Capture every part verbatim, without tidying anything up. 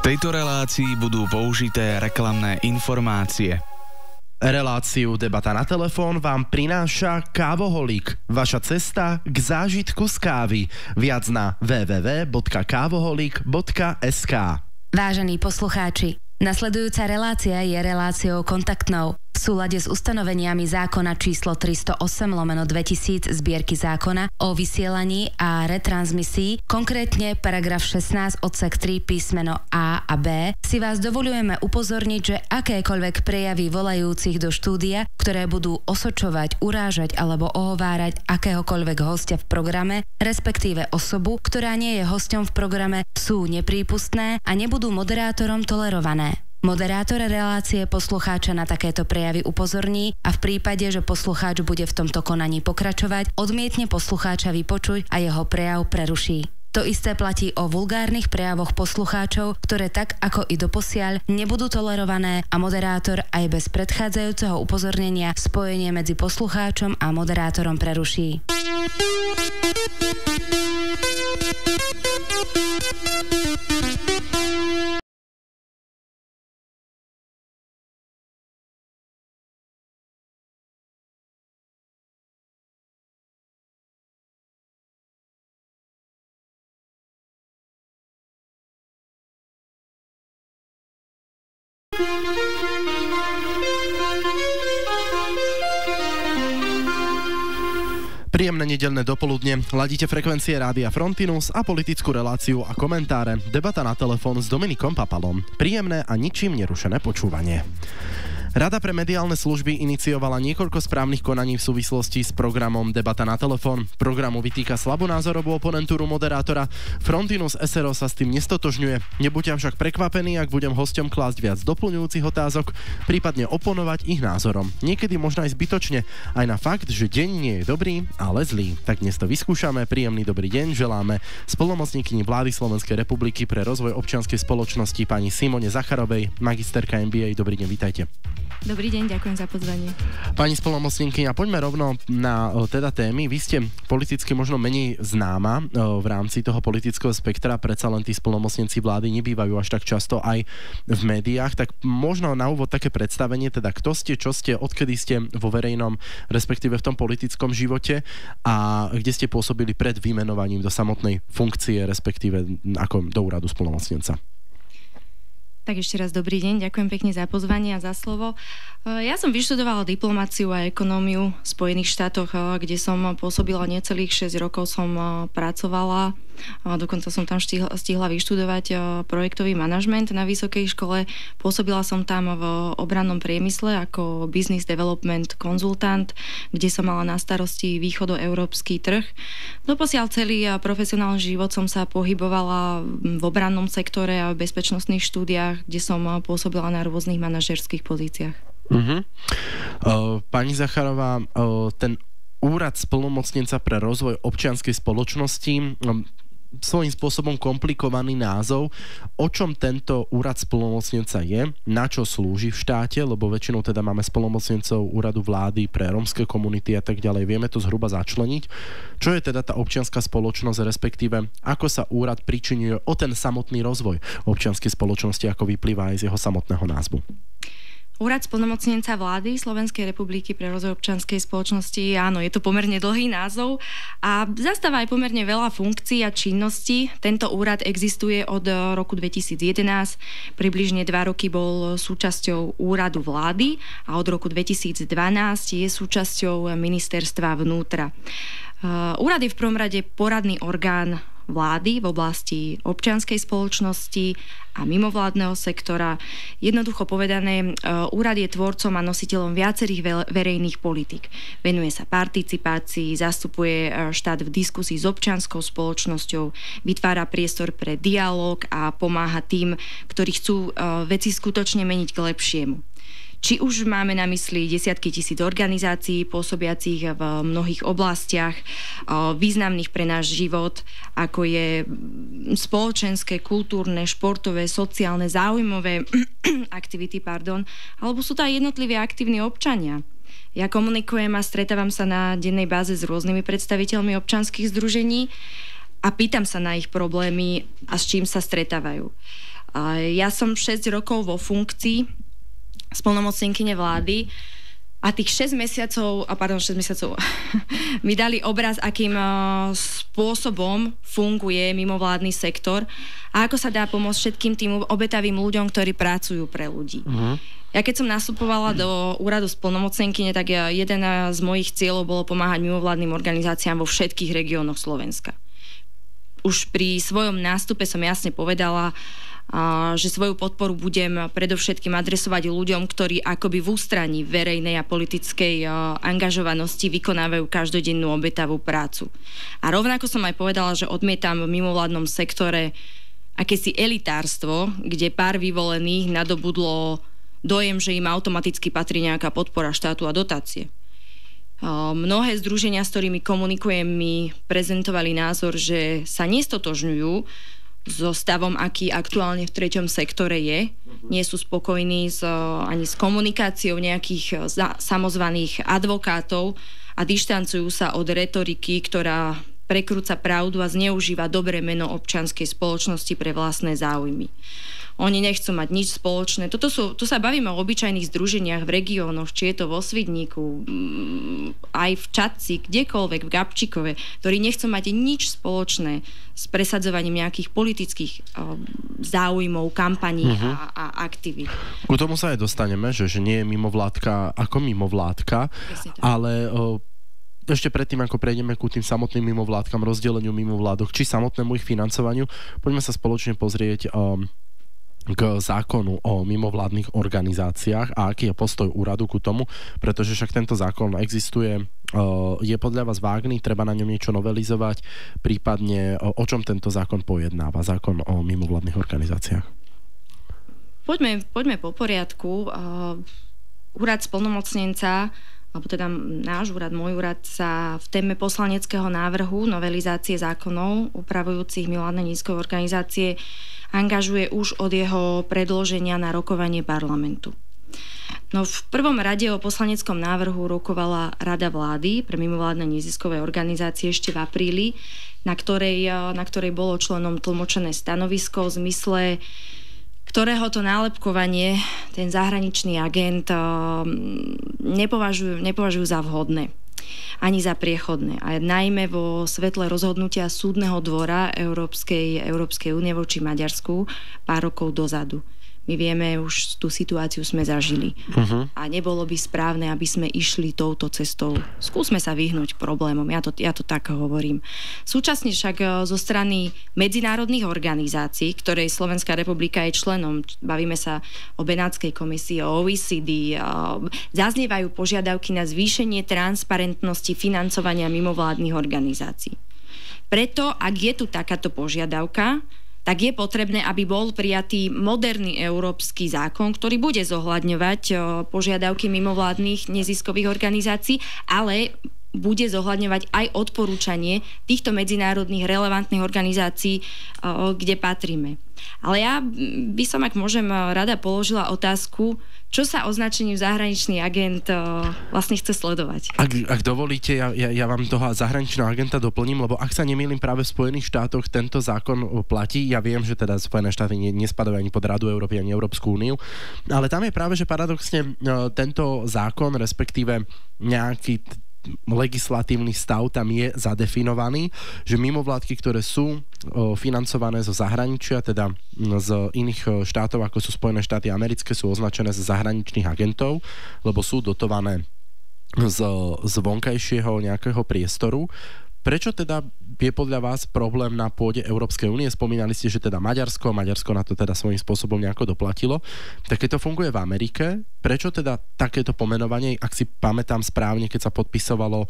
tejto relácii budú použité reklamné informácie. Reláciu Debata na telefón vám prináša Kávoholík. Vaša cesta k zážitku z kávy. Viac na w w w bodka kávoholík bodka es ká. Vážení poslucháči, nasledujúca relácia je reláciou kontaktnou. V súlade s ustanoveniami zákona číslo tristoosemn lomeno dvetisíc zbierky zákona o vysielaní a retransmisii, konkrétne paragraf šestnásť odsek tri písmeno A a B, si vás dovoľujeme upozorniť, že akékoľvek prejavy volajúcich do štúdia, ktoré budú osočovať, urážať alebo ohovárať akéhokoľvek hostia v programe, respektíve osobu, ktorá nie je hosťom v programe, sú neprípustné a nebudú moderátorom tolerované. Moderátor relácie poslucháča na takéto prejavy upozorní a v prípade, že poslucháč bude v tomto konaní pokračovať, odmietne poslucháča vypočuť a jeho prejav preruší. To isté platí o vulgárnych prejavoch poslucháčov, ktoré tak ako i doposiaľ nebudú tolerované a moderátor aj bez predchádzajúceho upozornenia spojenie medzi poslucháčom a moderátorom preruší. Príjemné nedeľné dopoludne. Ladíte frekvencie Rádia Frontinus a politickú reláciu a komentáre. Debata na telefón s Dominikom Papalom. Príjemné a ničím nerušené počúvanie. Rada pre mediálne služby iniciovala niekoľko správnych konaní v súvislosti s programom Debata na telefón. Programu vytýka slabonázorovú oponentúru moderátora. Frontinus es er o sa s tým nestotožňuje. Nebuďte však prekvapení, ak budem hosťom klásť viac doplňujúcich otázok, prípadne oponovať ich názorom. Niekedy možno aj zbytočne, aj na fakt, že deň nie je dobrý, ale zlý. Tak dnes to vyskúšame. Príjemný dobrý deň želáme splnomocníkyni vlády Slovenskej republiky pre rozvoj občianskej spoločnosti pani Simone Zacharovej, magisterka em bé á. Dobrý deň, vítajte. Dobrý deň, ďakujem za pozvanie. Pani splnomocníkyňa, poďme rovno na o, teda témy. Vy ste politicky možno menej známa o, v rámci toho politického spektra, predsa len tí splnomocnenci vlády nebývajú až tak často aj v médiách, tak možno na úvod také predstavenie, teda kto ste, čo ste, odkedy ste vo verejnom, respektíve v tom politickom živote a kde ste pôsobili pred vymenovaním do samotnej funkcie, respektíve ako do úradu splnomocnenca. Tak ešte raz dobrý deň, ďakujem pekne za pozvanie a za slovo. Ja som vyštudovala diplomáciu a ekonómiu v Spojených štátoch, kde som pôsobila necelých šesť rokov, som pracovala. Dokonca som tam stihla, stihla vyštudovať projektový manažment na vysokej škole. Pôsobila som tam v obrannom priemysle ako business development konzultant, kde som mala na starosti východoeurópsky trh. Doposiaľ celý profesionálny život som sa pohybovala v obrannom sektore a v bezpečnostných štúdiách, kde som pôsobila na rôznych manažerských pozíciách. Uh-huh. Uh, pani Zacharová, uh, ten úrad splnomocnenca pre rozvoj občianskej spoločnosti, um, svojím spôsobom komplikovaný názov. O čom tento úrad splnomocnenca je? Na čo slúži v štáte? Lebo väčšinou teda máme splnomocnencov úradu vlády pre rómske komunity a tak ďalej. Vieme to zhruba začleniť. Čo je teda tá občianská spoločnosť, respektíve ako sa úrad pričinuje o ten samotný rozvoj občianskej spoločnosti, ako vyplýva aj z jeho samotného názvu? Úrad splnomocnenca vlády Slovenskej republiky pre rozvoj občianskej spoločnosti, áno, je to pomerne dlhý názov a zastáva aj pomerne veľa funkcií a činností. Tento úrad existuje od roku dvetisíc jedenásť, približne dva roky bol súčasťou úradu vlády a od roku dvetisíc dvanásť je súčasťou ministerstva vnútra. Úrad je v prvom rade poradný orgán vlády v oblasti občianskej spoločnosti a mimovládneho sektora. Jednoducho povedané, úrad je tvorcom a nositeľom viacerých verejných politík. Venuje sa participácii, zastupuje štát v diskusii s občianskou spoločnosťou, vytvára priestor pre dialóg a pomáha tým, ktorí chcú veci skutočne meniť k lepšiemu. Či už máme na mysli desiatky tisíc organizácií pôsobiacich v mnohých oblastiach významných pre náš život, ako je spoločenské, kultúrne, športové, sociálne, záujmové aktivity, pardon, alebo sú to aj jednotliví aktívni občania. Ja komunikujem a stretávam sa na dennej báze s rôznymi predstaviteľmi občianskych združení a pýtam sa na ich problémy a s čím sa stretávajú. Ja som šesť rokov vo funkcii splnomocnenkyne vlády a tých šesť mesiacov, a pardon, šesť mesiacov mi dali obraz, akým spôsobom funguje mimovládny sektor a ako sa dá pomôcť všetkým tým obetavým ľuďom, ktorí pracujú pre ľudí. Uh-huh. Ja keď som nastupovala do úradu splnomocnenkyne, tak jeden z mojich cieľov bolo pomáhať mimovládnym organizáciám vo všetkých regiónoch Slovenska. Už pri svojom nástupe som jasne povedala, že svoju podporu budem predovšetkým adresovať ľuďom, ktorí akoby v ústraní verejnej a politickej angažovanosti vykonávajú každodennú obetavú prácu. A rovnako som aj povedala, že odmietam v mimovládnom sektore akési elitárstvo, kde pár vyvolených nadobudlo dojem, že im automaticky patrí nejaká podpora štátu a dotácie. Mnohé združenia, s ktorými komunikujem, mi prezentovali názor, že sa nestotožňujú so stavom, aký aktuálne v treťom sektore je. Nie sú spokojní s, ani s komunikáciou nejakých za, samozvaných advokátov a dištancujú sa od retoriky, ktorá prekrúca pravdu a zneužíva dobré meno občianskej spoločnosti pre vlastné záujmy. Oni nechcú mať nič spoločné. Toto sú, tu sa bavíme o obyčajných združeniach v regiónoch, či je to vo Svidníku, aj v Čadci, kdekoľvek, v Gabčíkove, ktorí nechcú mať nič spoločné s presadzovaním nejakých politických uh, záujmov, kampaní uh-huh. a, a aktivít. Ku tomu sa aj dostaneme, že, že nie je mimovládka ako mimovládka, ale uh, ešte predtým, ako prejdeme ku tým samotným mimovládkam, rozdeleniu mimovládok, či samotnému ich financovaniu, poďme sa spoločne pozrieť um, k zákonu o mimovládnych organizáciách a aký je postoj úradu ku tomu, pretože však tento zákon existuje, je podľa vás vágný, treba na ňom niečo novelizovať, prípadne o čom tento zákon pojednáva, zákon o mimovládnych organizáciách? Poďme, poďme po poriadku. Úrad splnomocnenca, alebo teda náš úrad, môj úrad, sa v téme poslaneckého návrhu novelizácie zákonov upravujúcich mimovládne nízkové organizácie angažuje už od jeho predloženia na rokovanie parlamentu. No v prvom rade o poslaneckom návrhu rokovala Rada vlády pre mimovládne neziskové organizácie ešte v apríli, na ktorej, na ktorej bolo členom tlmočené stanovisko v zmysle, ktorého to nálepkovanie ten zahraničný agent nepovažujú, nepovažujú za vhodné ani za priechodné. A najmä vo svetle rozhodnutia súdneho dvora Európskej, Európskej únie voči Maďarsku pár rokov dozadu. My vieme, už tú situáciu sme zažili. Uh-huh. A nebolo by správne, aby sme išli touto cestou. Skúsme sa vyhnúť problémom, ja to, ja to tak hovorím. Súčasne však zo strany medzinárodných organizácií, ktorej Slovenská republika je členom, bavíme sa o Benátskej komisii, o O E C D, zaznievajú požiadavky na zvýšenie transparentnosti financovania mimovládnych organizácií. Preto, ak je tu takáto požiadavka, tak je potrebné, aby bol prijatý moderný európsky zákon, ktorý bude zohľadňovať požiadavky mimovládnych neziskových organizácií, ale bude zohľadňovať aj odporúčanie týchto medzinárodných relevantných organizácií, kde patríme. Ale ja by som, ak môžem, rada položila otázku, čo sa označením zahraničný agent vlastne chce sledovať. Ak, ak dovolíte, ja, ja, ja vám toho zahraničného agenta doplním, lebo ak sa nemýlim, práve v Spojených štátoch tento zákon platí. Ja viem, že teda Spojené štáty nespadajú ani pod Radu Európy, ani Európsku úniu, ale tam je práve, že paradoxne tento zákon, respektíve nejaký legislatívny stav tam je zadefinovaný, že mimovládky, ktoré sú o, financované zo zahraničia, teda z iných štátov, ako sú Spojené štáty americké, sú označené za zahraničných agentov, lebo sú dotované z, z vonkajšieho nejakého priestoru. Prečo teda je podľa vás problém na pôde Európskej únie? Spomínali ste, že teda Maďarsko, Maďarsko na to teda svojím spôsobom nejako doplatilo. Tak keď to funguje v Amerike, prečo teda takéto pomenovanie, ak si pamätám správne, keď sa podpisovalo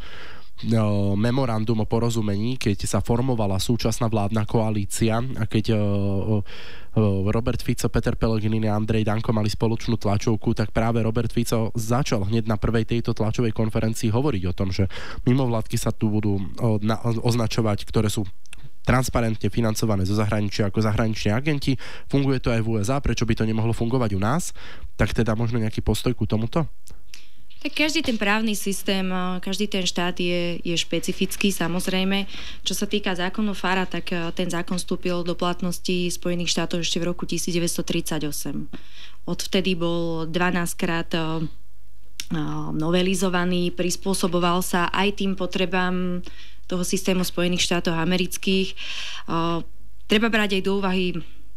no, memorandum o porozumení, keď sa formovala súčasná vládna koalícia a keď o, o, Robert Fico, Peter Pellegrini a Andrej Danko mali spoločnú tlačovku, tak práve Robert Fico začal hneď na prvej tejto tlačovej konferencii hovoriť o tom, že mimovládky sa tu budú o, na, označovať, ktoré sú transparentne financované zo zahraničia ako zahraniční agenti. Funguje to aj v ú es á, prečo by to nemohlo fungovať u nás? Tak teda možno nejaký postoj ku tomuto? Tak každý ten právny systém, každý ten štát je, je špecifický, samozrejme. Čo sa týka zákonu FARA, tak ten zákon vstúpil do platnosti Spojených štátov ešte v roku devätnásťstotridsaťosem. Odvtedy bol dvanásťkrát novelizovaný, prispôsoboval sa aj tým potrebám toho systému Spojených štátov amerických. Treba brať aj do úvahy,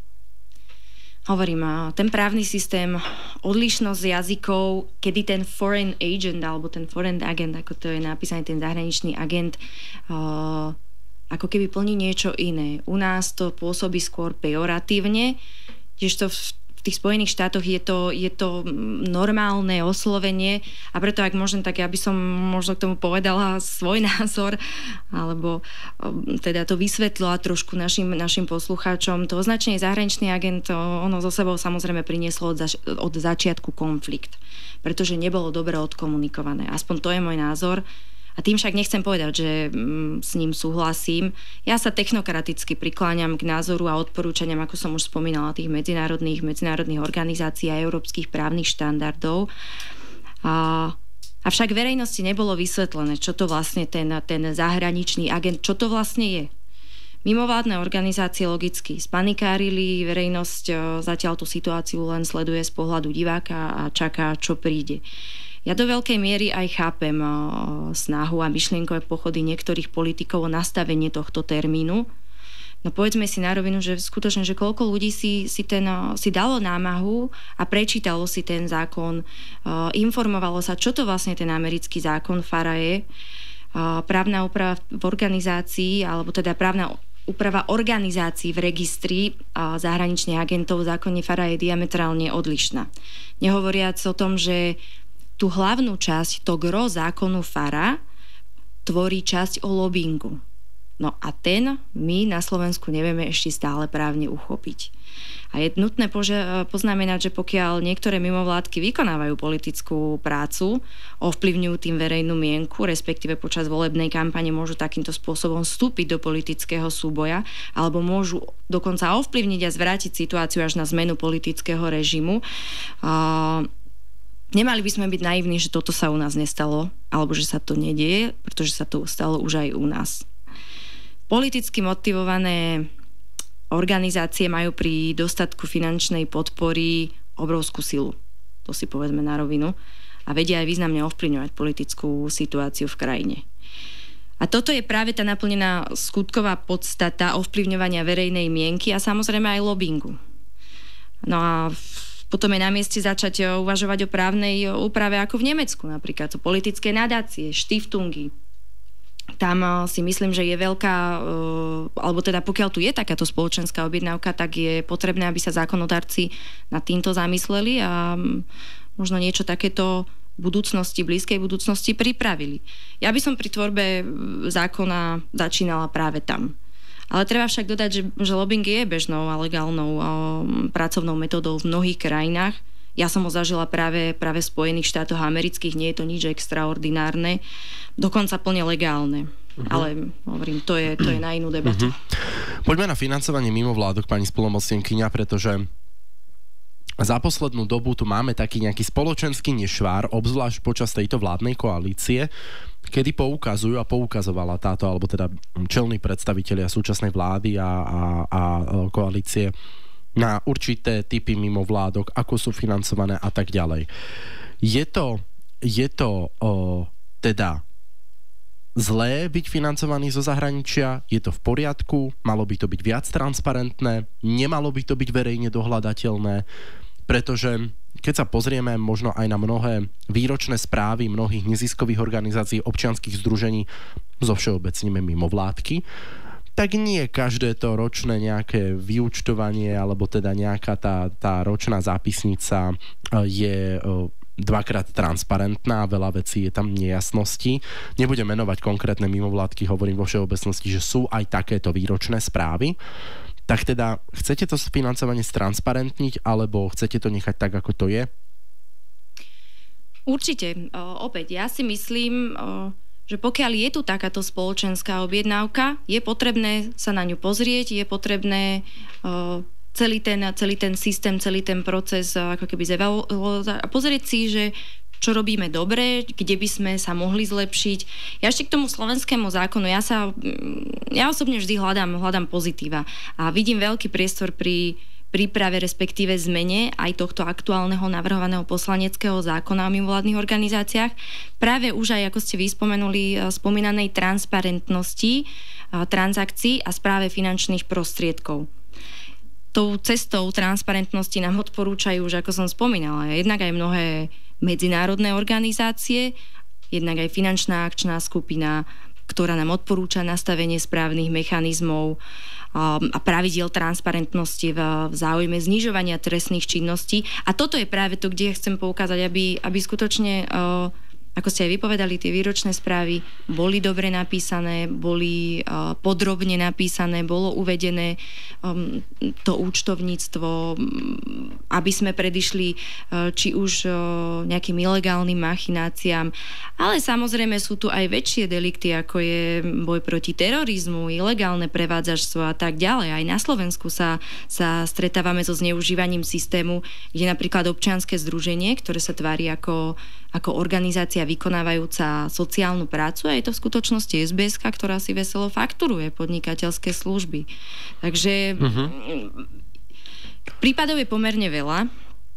hovorím, ten právny systém, odlišnosť jazykov, kedy ten foreign agent, alebo ten foreign agent, ako to je napísané, ten zahraničný agent, uh, ako keby plní niečo iné. U nás to pôsobí skôr pejoratívne, kdežto v tých Spojených štátoch je to, je to normálne oslovenie a preto, ak môžem, tak ja by som možno k tomu povedala svoj názor, alebo teda to vysvetlila trošku našim, našim poslucháčom. To označenie zahraničný agent, ono zo sebou samozrejme prinieslo od, zač- od začiatku konflikt, pretože nebolo dobre odkomunikované. Aspoň to je môj názor. A tým však nechcem povedať, že mm, s ním súhlasím. Ja sa technokraticky prikláňam k názoru a odporúčaniam, ako som už spomínala, tých medzinárodných, medzinárodných organizácií a európskych právnych štandardov. A, avšak verejnosti nebolo vysvetlené, čo to vlastne ten, ten zahraničný agent, čo to vlastne je. Mimovládne organizácie logicky spanikárili, verejnosť zatiaľ tú situáciu len sleduje z pohľadu diváka a čaká, čo príde. Ja do veľkej miery aj chápem snahu a myšlienkové pochody niektorých politikov o nastavenie tohto termínu. No povedzme si na rovinu, že skutočne, že koľko ľudí si, si, ten, si dalo námahu a prečítalo si ten zákon, informovalo sa, čo to vlastne ten americký zákon FARA je, právna úprava v organizácii, alebo teda právna úprava organizácií v registri zahraničných agentov v zákone FARA je diametrálne odlišná. Nehovoriac o tom, že tú hlavnú časť, to gro zákonu FARA tvorí časť o lobingu. No a ten my na Slovensku nevieme ešte stále právne uchopiť. A je nutné pože- poznamenať, že pokiaľ niektoré mimovládky vykonávajú politickú prácu, ovplyvňujú tým verejnú mienku, respektíve počas volebnej kampane môžu takýmto spôsobom vstúpiť do politického súboja, alebo môžu dokonca ovplyvniť a zvrátiť situáciu až na zmenu politického režimu. A nemali by sme byť naivní, že toto sa u nás nestalo, alebo že sa to nedieje, pretože sa to stalo už aj u nás. Politicky motivované organizácie majú pri dostatku finančnej podpory obrovskú silu. To si povedzme na rovinu. A vedia aj významne ovplyvňovať politickú situáciu v krajine. A toto je práve tá naplnená skutková podstata ovplyvňovania verejnej mienky a samozrejme aj lobingu. No a potom je na mieste začať uvažovať o právnej úprave ako v Nemecku, napríklad o politické nadácie, štiftungy. Tam si myslím, že je veľká, alebo teda pokiaľ tu je takáto spoločenská objednávka, tak je potrebné, aby sa zákonodarci nad týmto zamysleli a možno niečo takéto v budúcnosti, blízkej budúcnosti pripravili. Ja by som pri tvorbe zákona začínala práve tam. Ale treba však dodať, že, že lobbying je bežnou a legálnou um, pracovnou metódou v mnohých krajinách. Ja som ho zažila práve, práve v Spojených štátoch amerických, nie je to nič extraordinárne, dokonca plne legálne. Uh-huh. Ale hovorím, to je, to je na inú debatu. Uh-huh. Poďme na financovanie mimovládok, pani splnomocnenkyňa, pretože za poslednú dobu tu máme taký nejaký spoločenský nešvár, obzvlášť počas tejto vládnej koalície, kedy poukazujú a poukazovala táto, alebo teda čelní predstavitelia súčasnej vlády a, a, a koalície na určité typy mimovládok, ako sú financované a tak ďalej. Je to, je to o, teda zlé byť financovaný zo zahraničia? Je to v poriadku? Malo by to byť viac transparentné? Nemalo by to byť verejne dohľadateľné? Pretože keď sa pozrieme možno aj na mnohé výročné správy mnohých neziskových organizácií, občianskych združení, zo všeobecníme mimovládky, tak nie každé to ročné nejaké vyúčtovanie alebo teda nejaká tá, tá ročná zápisnica je dvakrát transparentná, veľa vecí je tam nejasností. Nebudem menovať konkrétne mimovládky, hovorím vo všeobecnosti, že sú aj takéto výročné správy. Tak teda, chcete to financovanie stransparentniť, alebo chcete to nechať tak, ako to je? Určite. O, opäť, ja si myslím, o, že pokiaľ je tu takáto spoločenská objednávka, je potrebné sa na ňu pozrieť, je potrebné o, celý ten, celý ten systém, celý ten proces ako keby zevaluovať a pozrieť si, že čo robíme dobre, kde by sme sa mohli zlepšiť. Ja ešte k tomu slovenskému zákonu, ja sa, ja osobne vždy hľadám, hľadám pozitíva a vidím veľký priestor pri príprave, respektíve zmene aj tohto aktuálneho navrhovaného poslaneckého zákona o mimovládnych organizáciách. Práve už aj, ako ste vyspomenuli, spomínanej transparentnosti transakcií a správe finančných prostriedkov. Tou cestou transparentnosti nám odporúčajú už, ako som spomínala, jednak aj mnohé medzinárodné organizácie, jednak aj finančná akčná skupina, ktorá nám odporúča nastavenie správnych mechanizmov a pravidiel transparentnosti v, v záujme znižovania trestných činností. A toto je práve to, kde chcem poukázať, aby, aby skutočne, uh, ako ste aj vypovedali, tie výročné správy boli dobre napísané, boli uh, podrobne napísané, bolo uvedené um, to účtovníctvo, aby sme predišli uh, či už uh, nejakým ilegálnym machináciám, ale samozrejme sú tu aj väčšie delikty, ako je boj proti terorizmu, ilegálne prevádzačstvo a tak ďalej. Aj na Slovensku sa, sa stretávame so zneužívaním systému, kde napríklad občianske združenie, ktoré sa tvári ako, ako organizácia vykonávajúca sociálnu prácu, a je to v skutočnosti es bé eska, ktorá si veselo fakturuje podnikateľské služby. Takže uh-huh. prípadov je pomerne veľa.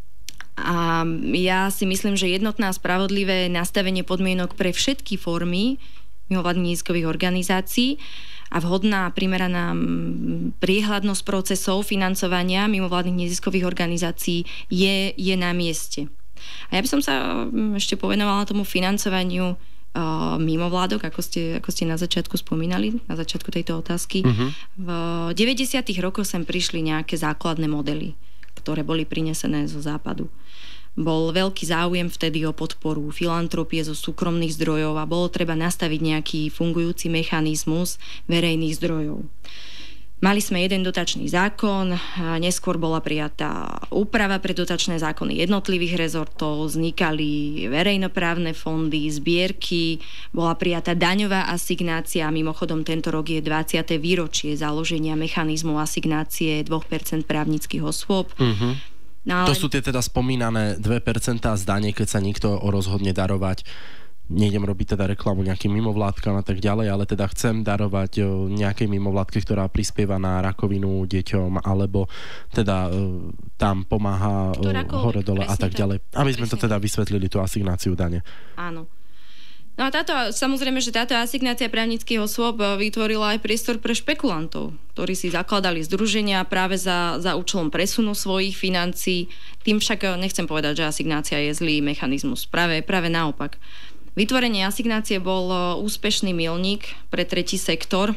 A ja si myslím, že jednotné a spravodlivé nastavenie podmienok pre všetky formy mimovládnych neziskových organizácií a vhodná a primeraná priehľadnosť procesov financovania mimovládnych neziskových organizácií je, je na mieste. A ja by som sa ešte povenovala tomu financovaniu uh, mimovládok, ako ste, ako ste na začiatku spomínali, na začiatku tejto otázky. Uh-huh. V deväťdesiatych rokoch sem prišli nejaké základné modely, ktoré boli prinesené zo západu. Bol veľký záujem vtedy o podporu filantropie zo súkromných zdrojov a bolo treba nastaviť nejaký fungujúci mechanizmus verejných zdrojov. Mali sme jeden dotačný zákon, neskôr bola prijatá úprava pre dotačné zákony jednotlivých rezortov, vznikali verejnoprávne fondy, zbierky, bola prijatá daňová asignácia, mimochodom tento rok je dvadsiate výročie založenia mechanizmu asignácie dve percentá právnických osôb. Uh-huh. No, ale... To sú tie teda spomínané dve percentá z dane, keď sa niekto rozhodne darovať. Nejdem robiť teda reklamu nejakým mimovládkam a tak ďalej, ale teda chcem darovať nejakej mimovládke, ktorá prispieva na rakovinu deťom, alebo teda tam pomáha hore dole a tak ďalej. Aby sme to teda vysvetlili, tú asignáciu dane. Áno. No a táto, samozrejme, že táto asignácia právnických osôb vytvorila aj priestor pre špekulantov, ktorí si zakladali združenia práve za, za účelom presunu svojich financií. Tým však nechcem povedať, že asignácia je zlý mechanizmus. Práve, práve naopak. Vytvorenie asignácie bol úspešný milník pre tretí sektor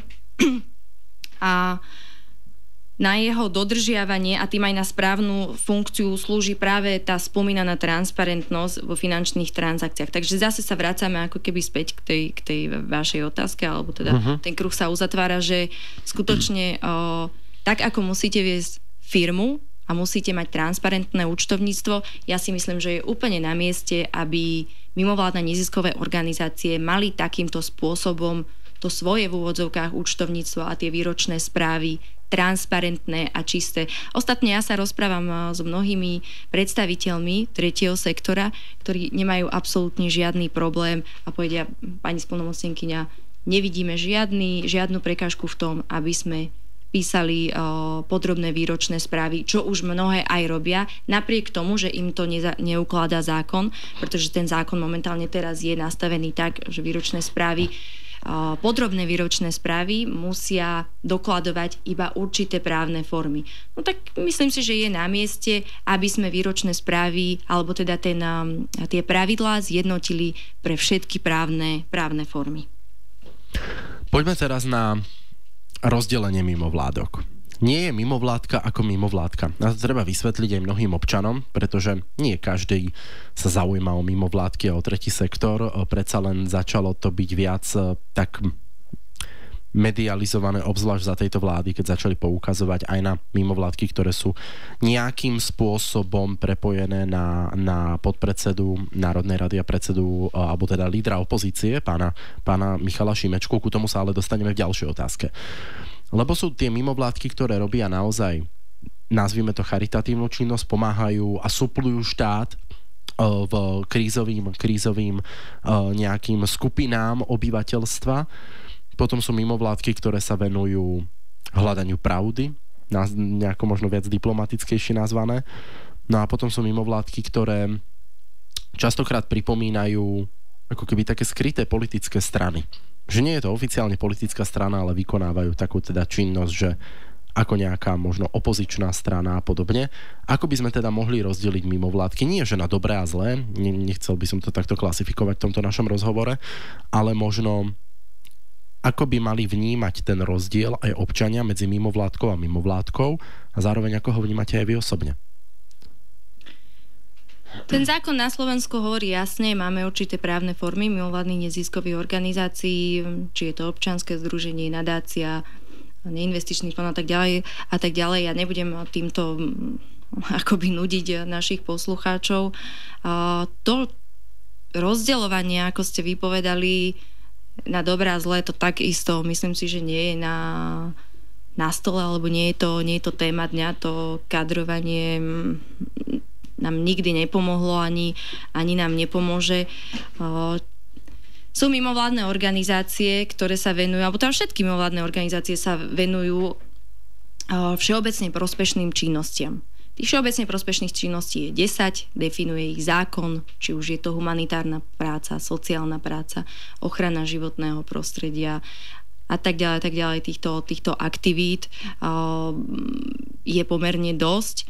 a na jeho dodržiavanie a tým aj na správnu funkciu slúži práve tá spomínaná transparentnosť vo finančných transakciách. Takže zase sa vracame ako keby späť k tej, k tej vašej otázke, alebo teda uh-huh. ten kruh sa uzatvára, že skutočne o, tak ako musíte viesť firmu a musíte mať transparentné účtovníctvo, ja si myslím, že je úplne na mieste, aby mimovládne neziskové organizácie mali takýmto spôsobom to svoje v úvodzovkách účtovníctvo a tie výročné správy transparentné a čisté. Ostatne ja sa rozprávam s mnohými predstaviteľmi tretieho sektora, ktorí nemajú absolútne žiadny problém a povedia, pani splnomocnenkyňa, nevidíme žiadny, žiadnu prekážku v tom, aby sme písali uh, podrobné výročné správy, čo už mnohé aj robia, napriek tomu, že im to neza- neukladá zákon, pretože ten zákon momentálne teraz je nastavený tak, že výročné správy, uh, podrobné výročné správy musia dokladovať iba určité právne formy. No tak myslím si, že je na mieste, aby sme výročné správy, alebo teda ten, um, tie pravidlá zjednotili pre všetky právne, právne formy. Poďme teraz na rozdelenie mimovládok. Nie je mimovládka ako mimovládka. A to treba vysvetliť aj mnohým občanom, pretože nie každý sa zaujíma o mimovládky a o tretí sektor. Predsa len začalo to byť viac tak medializované, obzvlášť za tejto vlády, keď začali poukazovať aj na mimovládky, ktoré sú nejakým spôsobom prepojené na, na podpredsedu Národnej rady a predsedu, alebo teda lídra opozície, pána, pána Michala Šimečku. Ku tomu sa ale dostaneme v ďalšej otázke. Lebo sú tie mimovládky, ktoré robia naozaj, nazvime to charitatívnu činnosť, pomáhajú a suplujú štát v krízovým, krízovým nejakým skupinám obyvateľstva. Potom sú mimovládky, ktoré sa venujú hľadaniu pravdy, nejako možno viac diplomatickejšie nazvané. No a potom sú mimovládky, ktoré častokrát pripomínajú ako keby také skryté politické strany. Že nie je to oficiálne politická strana, ale vykonávajú takú teda činnosť, že ako nejaká možno opozičná strana a podobne. Ako by sme teda mohli rozdeliť mimovládky? Nie, že na dobré a zlé, nechcel by som to takto klasifikovať v tomto našom rozhovore, ale možno ako by mali vnímať ten rozdiel aj občania medzi mimovládkou a mimovládkou a zároveň ako ho vnímate aj vy osobne? Ten zákon na Slovensku hovorí jasne, máme určité právne formy mimovládnych neziskových organizácií, či je to občianske združenie, nadácia, neinvestičný fond a tak ďalej a tak ďalej. Ja nebudem týmto akoby nudiť našich poslucháčov. To rozdeľovanie, ako ste vypovedali, na dobré a zlé, to takisto myslím si, že nie je na, na stole, alebo nie je, to, nie je to téma dňa, to kadrovanie nám nikdy nepomohlo, ani, ani nám nepomôže. Sú mimovládne organizácie, ktoré sa venujú, alebo tam všetky mimovládne organizácie sa venujú všeobecne prospešným činnostiam. Tých všeobecne prospešných činností je desať, definuje ich zákon, či už je to humanitárna práca, sociálna práca, ochrana životného prostredia a tak ďalej, tak ďalej. Týchto, týchto aktivít je pomerne dosť.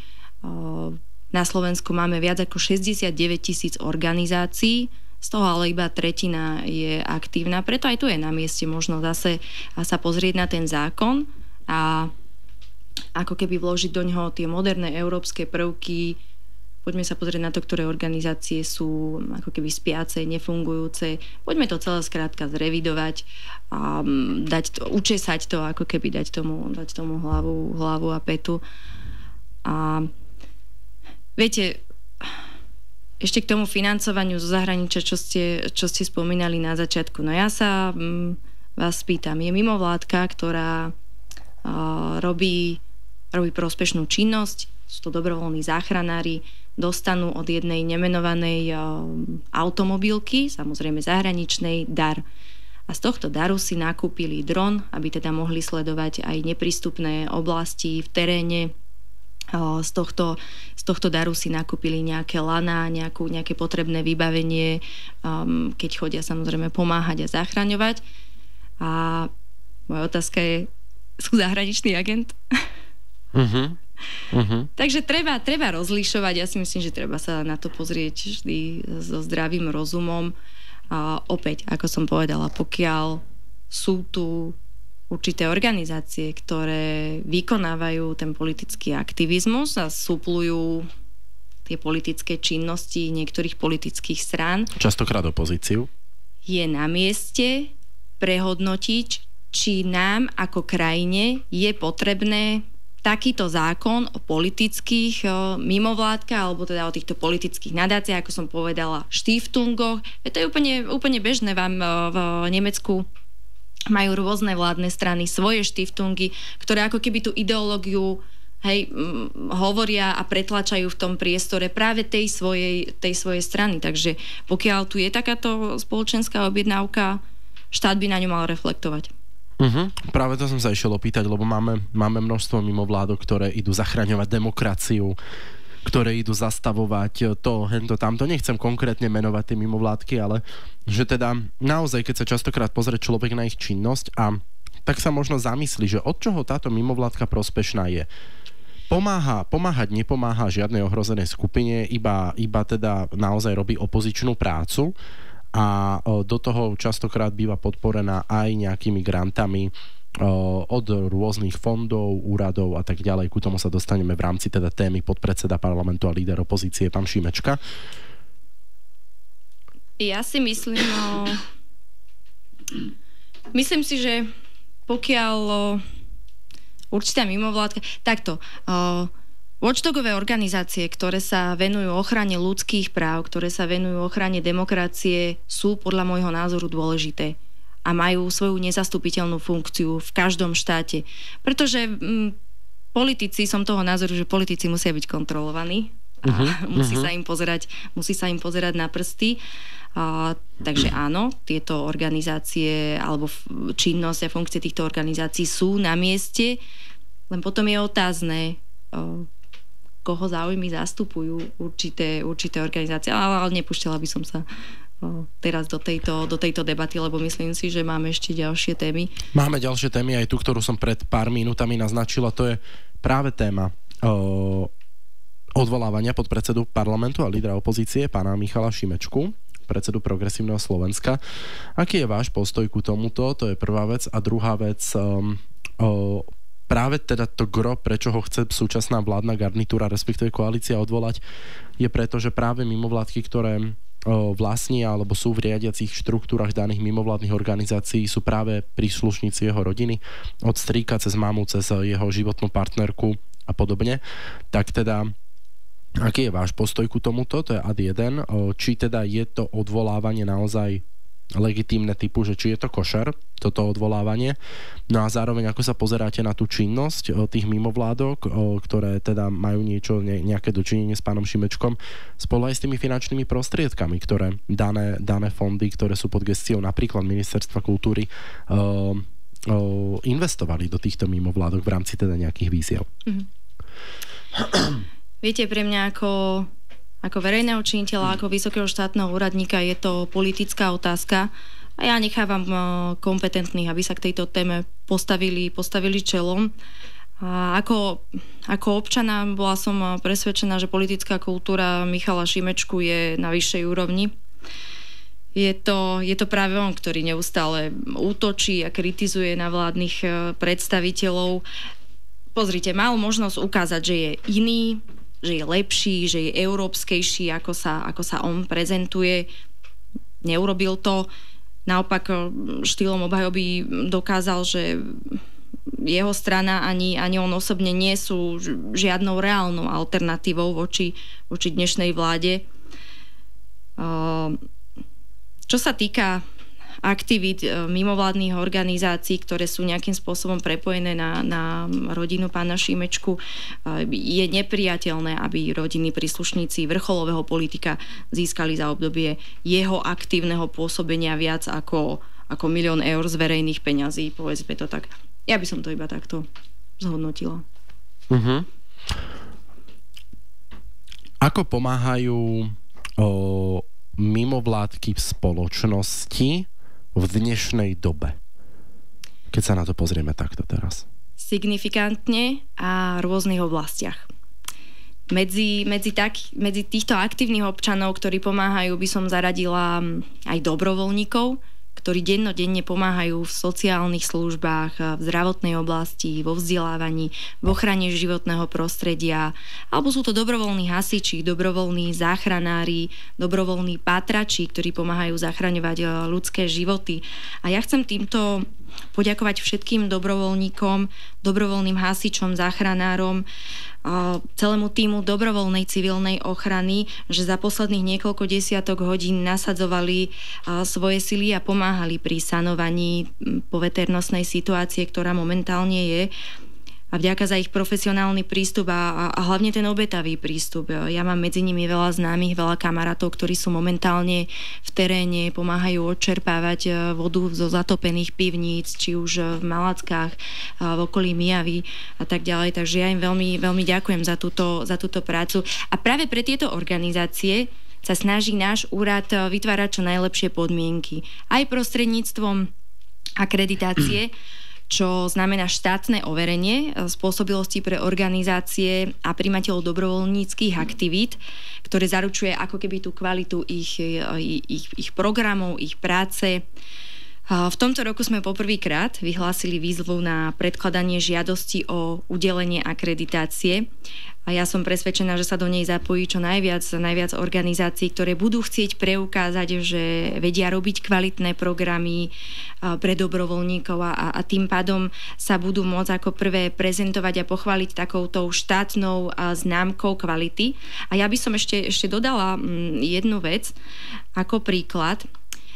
Na Slovensku máme viac ako šesťdesiatdeväť tisíc organizácií, z toho ale iba tretina je aktívna. Preto aj tu je na mieste možno zase sa pozrieť na ten zákon a ako keby vložiť do ňoho tie moderné európske prvky. Poďme sa pozrieť na to, ktoré organizácie sú ako keby spiace, nefungujúce. Poďme to celé skrátka zrevidovať a dať to, učesať to, ako keby dať tomu, dať tomu hlavu, hlavu a petu. A viete, ešte k tomu financovaniu zo zahraničia, čo ste, čo ste spomínali na začiatku. No ja sa m, vás pýtam, je mimovládka, ktorá uh, robí, robí prospešnú činnosť, sú to dobrovoľní záchranári, dostanú od jednej nemenovanej uh, automobilky, samozrejme zahraničnej, dar. A z tohto daru si nakúpili dron, aby teda mohli sledovať aj neprístupné oblasti v teréne. Z tohto, z tohto daru si nakúpili nejaké lana, nejakú, nejaké potrebné vybavenie, um, keď chodia samozrejme pomáhať a zachraňovať. A moja otázka je, sú zahraničný agent? Uh-huh. Uh-huh. Takže treba, treba rozlišovať. Ja si myslím, že treba sa na to pozrieť vždy so zdravým rozumom. A opäť, ako som povedala, pokiaľ sú tu určité organizácie, ktoré vykonávajú ten politický aktivizmus a suplujú tie politické činnosti niektorých politických strán. Častokrát opozíciu. Je na mieste prehodnotiť, či nám ako krajine je potrebné takýto zákon o politických o, mimovládkach, alebo teda o týchto politických nadáciách, ako som povedala, štíftungoch. To je úplne, úplne bežné vám v Nemecku. Majú rôzne vládne strany svoje štíftungy, ktoré ako keby tú ideológiu hej, m, hovoria a pretlačajú v tom priestore práve tej svojej, tej svojej strany. Takže pokiaľ tu je takáto spoločenská objednávka, štát by na ňu mal reflektovať. Uh-huh. Práve to som sa išiel opýtať, lebo máme, máme množstvo mimovládok, ktoré idú zachraňovať demokraciu, ktoré idú zastavovať to, hento, tamto. Nechcem konkrétne menovať tie mimovládky, ale že teda naozaj, keď sa častokrát pozrie človek na ich činnosť a tak sa možno zamyslí, že od čoho táto mimovládka prospešná je. Pomáha, pomáhať nepomáha žiadnej ohrozenej skupine, iba, iba teda naozaj robí opozičnú prácu a do toho častokrát býva podporená aj nejakými grantami od rôznych fondov, úradov a tak ďalej. Ku tomu sa dostaneme v rámci teda témy podpredseda parlamentu a líder opozície, pán Šimečka. Ja si myslím, no, myslím si, že pokiaľ určitá mimovládka, takto, watchdogové organizácie, ktoré sa venujú ochrane ľudských práv, ktoré sa venujú ochrane demokracie, sú podľa môjho názoru dôležité a majú svoju nezastupiteľnú funkciu v každom štáte. Pretože m, politici, som toho názoru, že politici musia byť kontrolovaní. a uh-huh, musí uh-huh. sa im pozerať, musí sa im pozerať na prsty. Uh, takže áno, tieto organizácie alebo činnosť a funkcie týchto organizácií sú na mieste, len potom je otázne, uh, koho záujmy zastupujú určité, určité organizácie. Ale, ale nepúšťala by som sa uh, teraz do tejto, do tejto debaty, lebo myslím si, že máme ešte ďalšie témy. Máme ďalšie témy, aj tú, ktorú som pred pár minútami naznačila, to je práve téma uh, odvolávania podpredsedu parlamentu a lídra opozície, pána Michala Šimečku, predsedu Progresívneho Slovenska. Aký je váš postoj ku tomuto? To je prvá vec. A druhá vec, um, um, práve teda to gro, prečo ho chce súčasná vládna garnitúra, respektíve koalícia odvolať, je preto, že práve mimovládky, ktoré um, vlastnia alebo sú v riadiacich štruktúrach daných mimovládnych organizácií, sú práve príslušníci jeho rodiny, od strýka cez mamu, cez jeho životnú partnerku a podobne. Tak teda aký je váš postoj ku tomuto? To je ad jeden. Či teda je to odvolávanie naozaj legitímne typu, že či je to košer, toto odvolávanie. No a zároveň ako sa pozeráte na tú činnosť tých mimovládok, ktoré teda majú niečo, nejaké dočinenie s pánom Šimečkom, spolu aj s tými finančnými prostriedkami, ktoré dané, dané fondy, ktoré sú pod gestiou napríklad Ministerstva kultúry, investovali do týchto mimovládok v rámci teda nejakých výziev. Mm-hmm. Viete, pre mňa ako, ako verejného činiteľa, ako vysokého štátneho úradníka je to politická otázka a ja nechávam kompetentných, aby sa k tejto téme postavili, postavili čelom. A ako, ako občana bola som presvedčená, že politická kultúra Michala Šimečku je na vyššej úrovni. Je to, je to práve on, ktorý neustále útočí a kritizuje na vládnych predstaviteľov. Pozrite, mal možnosť ukázať, že je iný, že je lepší, že je európskejší, ako sa, ako sa on prezentuje. Neurobil to. Naopak štýlom obhajoby dokázal, že jeho strana ani, ani on osobne nie sú žiadnou reálnou alternatívou voči, voči dnešnej vláde. Čo sa týka aktivít mimovládnych organizácií, ktoré sú nejakým spôsobom prepojené na, na rodinu pána Šimečku, je nepriateľné, aby rodinní príslušníci vrcholového politika získali za obdobie jeho aktívneho pôsobenia viac ako, ako milión eur z verejných peňazí, povedzme to tak. Ja by som to iba takto zhodnotila. Uh-huh. Ako pomáhajú o, mimovládky v spoločnosti v dnešnej dobe? Keď sa na to pozrieme takto teraz. Signifikantne a v rôznych oblastiach. Medzi, medzi, tak, medzi týchto aktívnych občanov, ktorí pomáhajú, by som zaradila aj dobrovoľníkov, ktorí dennodenne pomáhajú v sociálnych službách, v zdravotnej oblasti, vo vzdelávaní, v ochrane životného prostredia, alebo sú to dobrovoľní hasiči, dobrovoľní záchranári, dobrovoľní pátrači, ktorí pomáhajú zachraňovať ľudské životy. A ja chcem týmto poďakovať všetkým dobrovoľníkom, dobrovoľným hasičom, záchranárom, celému tímu dobrovoľnej civilnej ochrany, že za posledných niekoľko desiatok hodín nasadzovali svoje sily a pomáhali pri sanovaní poveternostnej situácie, ktorá momentálne je. A vďaka za ich profesionálny prístup a, a hlavne ten obetavý prístup. Ja mám medzi nimi veľa známych, veľa kamarátov, ktorí sú momentálne v teréne, pomáhajú odčerpávať vodu zo zatopených pivníc, či už v Malackách, v okolí Mijavy a tak ďalej. Takže ja im veľmi, veľmi ďakujem za túto, za túto prácu. A práve pre tieto organizácie sa snaží náš úrad vytvárať čo najlepšie podmienky. Aj prostredníctvom akreditácie, čo znamená štátne overenie spôsobilosti pre organizácie a prijímateľov dobrovoľníckych aktivít, ktoré zaručuje ako keby tú kvalitu ich, ich, ich programov, ich práce. V tomto roku sme poprvýkrát vyhlásili výzvu na predkladanie žiadosti o udelenie akreditácie a ja som presvedčená, že sa do nej zapojí čo najviac, najviac organizácií, ktoré budú chcieť preukázať, že vedia robiť kvalitné programy pre dobrovoľníkov a, a tým pádom sa budú môcť ako prvé prezentovať a pochváliť takouto štátnou známkou kvality. A ja by som ešte, ešte dodala jednu vec ako príklad.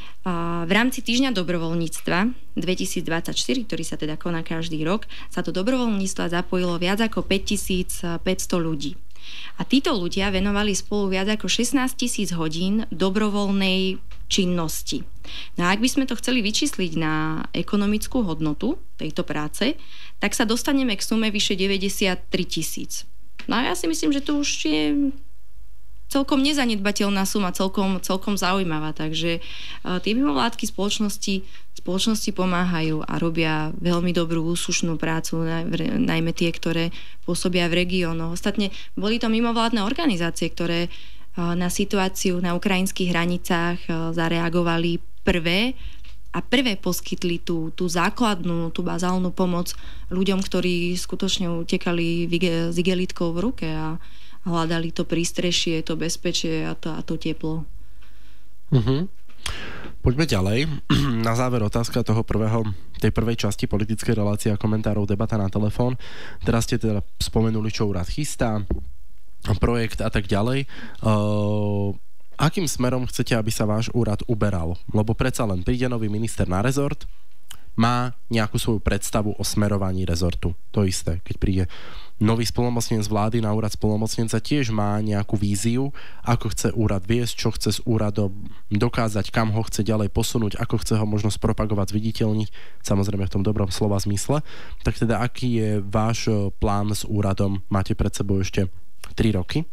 V rámci Týždňa dobrovoľníctva dvetisícdvadsaťštyri, ktorý sa teda koná každý rok, sa do dobrovoľníctva zapojilo viac ako päťtisícpäťsto ľudí. A títo ľudia venovali spolu viac ako šestnásť tisíc hodín dobrovoľnej činnosti. No a ak by sme to chceli vyčísliť na ekonomickú hodnotu tejto práce, tak sa dostaneme k sume vyše deväťdesiattri tisíc. No a ja si myslím, že to už je celkom nezanedbateľná suma, celkom, celkom zaujímavá. Takže uh, tie mimovládky spoločnosti, spoločnosti pomáhajú a robia veľmi dobrú, úslušnú prácu, najmä tie, ktoré pôsobia v regiónoch. Ostatne boli to mimovládne organizácie, ktoré uh, na situáciu na ukrajinských hranicách uh, zareagovali prvé a prvé poskytli tú, tú základnú, tú bazálnu pomoc ľuďom, ktorí skutočne utekali s igelitkou v ruke a hľadali to prístrešie, to bezpečie a to, a to teplo. Uh-huh. Poďme ďalej. Na záver otázka toho prvého, tej prvej časti politickej relácie a komentárov debata na telefón. Teraz ste teda spomenuli, čo úrad chystá, projekt a tak ďalej. Uh, akým smerom chcete, aby sa váš úrad uberal? Lebo predsa len príde nový minister na rezort, má nejakú svoju predstavu o smerovaní rezortu. To isté, keď príde nový splnomocnenec vlády na úrad splnomocnenca, tiež má nejakú víziu, ako chce úrad viesť, čo chce s úradom dokázať, kam ho chce ďalej posunúť, ako chce ho možno spropagovať, zviditeľniť, samozrejme v tom dobrom slova zmysle. Tak teda, aký je váš plán s úradom? Máte pred sebou ešte tri roky?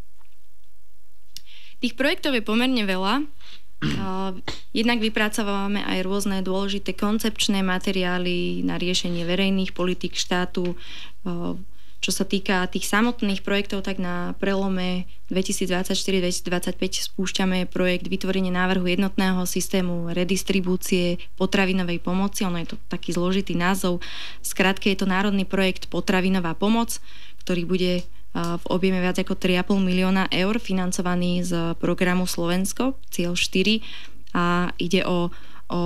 Tých projektov je pomerne veľa. Uh, jednak vypracovávame aj rôzne dôležité koncepčné materiály na riešenie verejných politík štátu. Uh, čo sa týka tých samotných projektov, tak na prelome dvetisícdvadsaťštyri dvetisícdvadsaťpäť spúšťame projekt vytvorenie návrhu jednotného systému redistribúcie potravinovej pomoci. Ono je to taký zložitý názov. Skratke je to národný projekt Potravinová pomoc, ktorý bude v objeme viac ako tri a pol milióna eur, financovaný z programu Slovensko, cieľ štyri. A ide o, o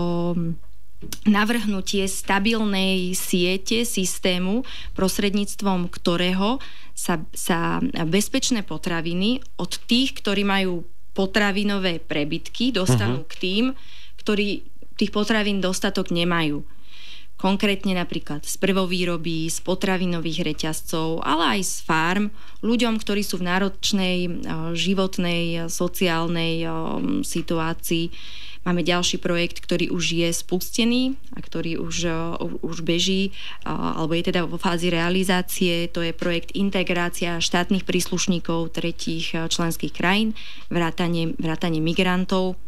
navrhnutie stabilnej siete, systému, prostredníctvom ktorého sa, sa bezpečné potraviny od tých, ktorí majú potravinové prebytky, dostanú uh-huh. k tým, ktorí tých potravín dostatok nemajú. Konkrétne napríklad z prvovýroby, z potravinových reťazcov, ale aj z farm, ľuďom, ktorí sú v náročnej životnej, sociálnej situácii. Máme ďalší projekt, ktorý už je spustený a ktorý už, už beží, alebo je teda vo fázi realizácie. To je projekt integrácia štátnych príslušníkov tretích členských krajín, vrátanie, vrátanie migrantov.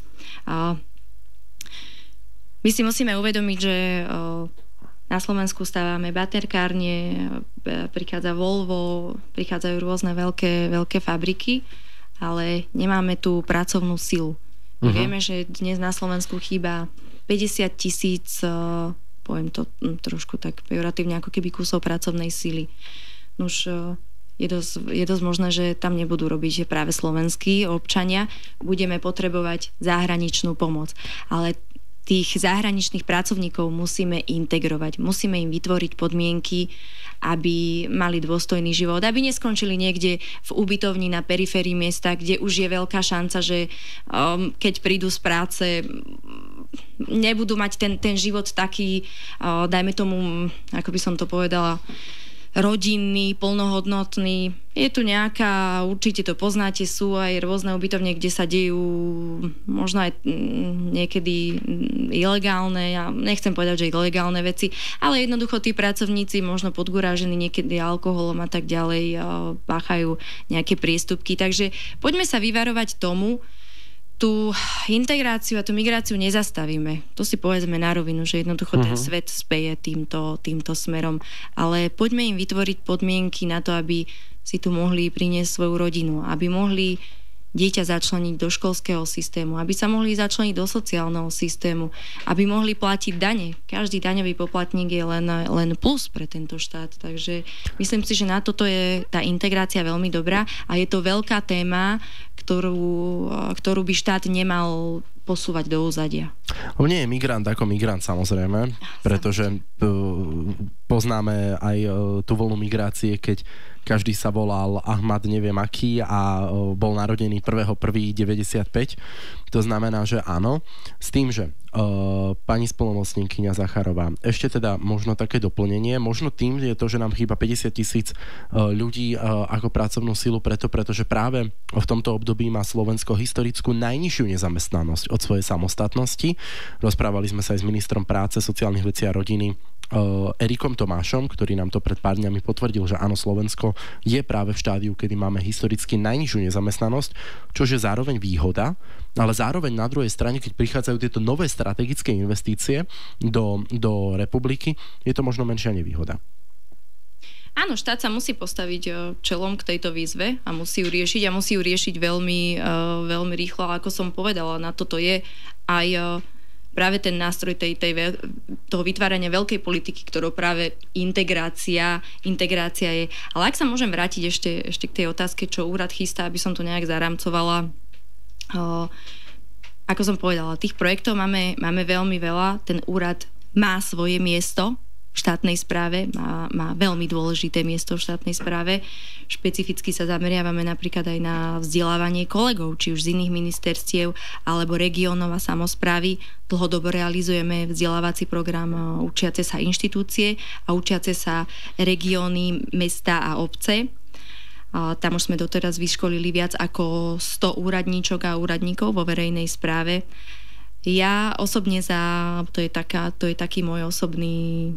My si musíme uvedomiť, že na Slovensku stávame baterkárne, prichádza Volvo, prichádzajú rôzne veľké, veľké fabriky, ale nemáme tu pracovnú silu. Uh-huh. Vieme, že dnes na Slovensku chýba päťdesiat tisíc, poviem to trošku tak pejoratívne, ako keby kusov pracovnej sily. Nuž je dosť, je dosť možné, že tam nebudú robiť práve slovenskí občania. Budeme potrebovať zahraničnú pomoc. Ale tých zahraničných pracovníkov musíme integrovať, musíme im vytvoriť podmienky, aby mali dôstojný život, aby neskončili niekde v ubytovni na periférii miesta, kde už je veľká šanca, že um, keď prídu z práce, nebudú mať ten, ten život taký, uh, dajme tomu, ako by som to povedala, rodinný, plnohodnotný. Je tu nejaká, určite to poznáte, sú aj rôzne ubytovne, kde sa dejú možno aj niekedy ilegálne, ja nechcem povedať, že ilegálne veci, ale jednoducho tí pracovníci možno podgurážení niekedy alkoholom a tak ďalej páchajú nejaké priestupky. Takže poďme sa vyvarovať tomu, tú integráciu a tú migráciu nezastavíme. To si povedzme na rovinu, že jednoducho uh-huh. ten svet speje týmto, týmto smerom. Ale poďme im vytvoriť podmienky na to, aby si tu mohli priniesť svoju rodinu, aby mohli dieťa začleniť do školského systému, aby sa mohli začleniť do sociálneho systému, aby mohli platiť dane. Každý daňový poplatník je len, len plus pre tento štát. Takže myslím si, že na toto je tá integrácia veľmi dobrá a je to veľká téma, ktorú, ktorú by štát nemal posúvať do úzadia. On nie je migrant ako migrant, samozrejme, pretože poznáme aj tú vlnu migrácie, keď každý sa volal Ahmad neviem aký a bol narodený prvého prvého deväťdesiatpäť. To znamená, že áno, s tým, že uh, pani splnomocníkyňa Zacharová, ešte teda možno také doplnenie, možno tým je to, že nám chýba päťdesiat tisíc uh, ľudí uh, ako pracovnú silu preto, pretože práve v tomto období má Slovensko historickú najnižšiu nezamestnanosť od svojej samostatnosti. Rozprávali sme sa aj s ministrom práce, sociálnych vecí a rodiny uh, Erikom Tomášom, ktorý nám to pred pár dňami potvrdil, že áno, Slovensko je práve v štádiu, kedy máme historicky najnižšiu nezamestnanosť, čo je zároveň výhoda, ale zároveň na druhej strane, keď prichádzajú tieto nové strategické investície do, do republiky, je to možno menšia nevýhoda. Áno, štát sa musí postaviť čelom k tejto výzve a musí ju riešiť a musí ju riešiť veľmi, veľmi rýchlo. A ako som povedala, na toto je aj práve ten nástroj tej, tej, toho vytvárania veľkej politiky, ktorou práve integrácia, integrácia je. Ale ak sa môžem vrátiť ešte, ešte k tej otázke, čo úrad chystá, aby som to nejak zaramcovala. O, ako som povedala, tých projektov máme, máme veľmi veľa. Ten úrad má svoje miesto v štátnej správe, má, má veľmi dôležité miesto v štátnej správe. Špecificky sa zameriavame napríklad aj na vzdelávanie kolegov, či už z iných ministerstiev alebo regiónov a samosprávy. Dlhodobo realizujeme vzdelávací program Učiace sa inštitúcie a Učiace sa regióny, mesta a obce. A tam už sme doteraz vyškolili viac ako sto úradníčok a úradníkov vo verejnej správe. Ja osobne za, to je, taká, to je taký môj osobný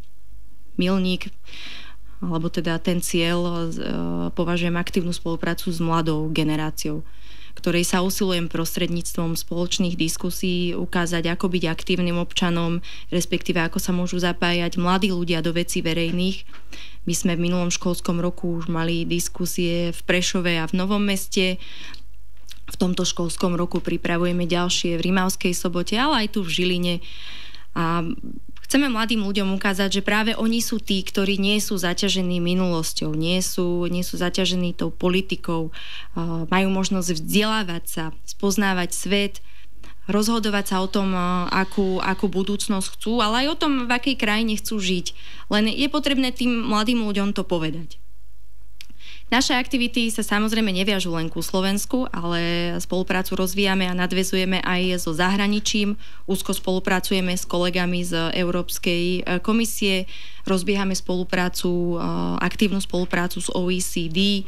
milník, alebo teda ten cieľ, považujem aktívnu spoluprácu s mladou generáciou, ktorej sa usilujem prostredníctvom spoločných diskusí ukázať, ako byť aktívnym občanom, respektíve ako sa môžu zapájať mladí ľudia do vecí verejných. My sme v minulom školskom roku už mali diskusie v Prešove a v Novom Meste. V tomto školskom roku pripravujeme ďalšie v Rimavskej Sobote, ale aj tu v Žiline. A chceme mladým ľuďom ukázať, že práve oni sú tí, ktorí nie sú zaťažení minulosťou, nie sú, nie sú zaťažení tou politikou, uh, majú možnosť vzdelávať sa, spoznávať svet, rozhodovať sa o tom, uh, akú, akú budúcnosť chcú, ale aj o tom, v akej krajine chcú žiť. Len je potrebné tým mladým ľuďom to povedať. Naše aktivity sa samozrejme neviažú len ku Slovensku, ale spoluprácu rozvíjame a nadväzujeme aj so zahraničím. Úzko spolupracujeme s kolegami z Európskej komisie, rozbiehame spoluprácu, aktívnu spoluprácu s O E C D.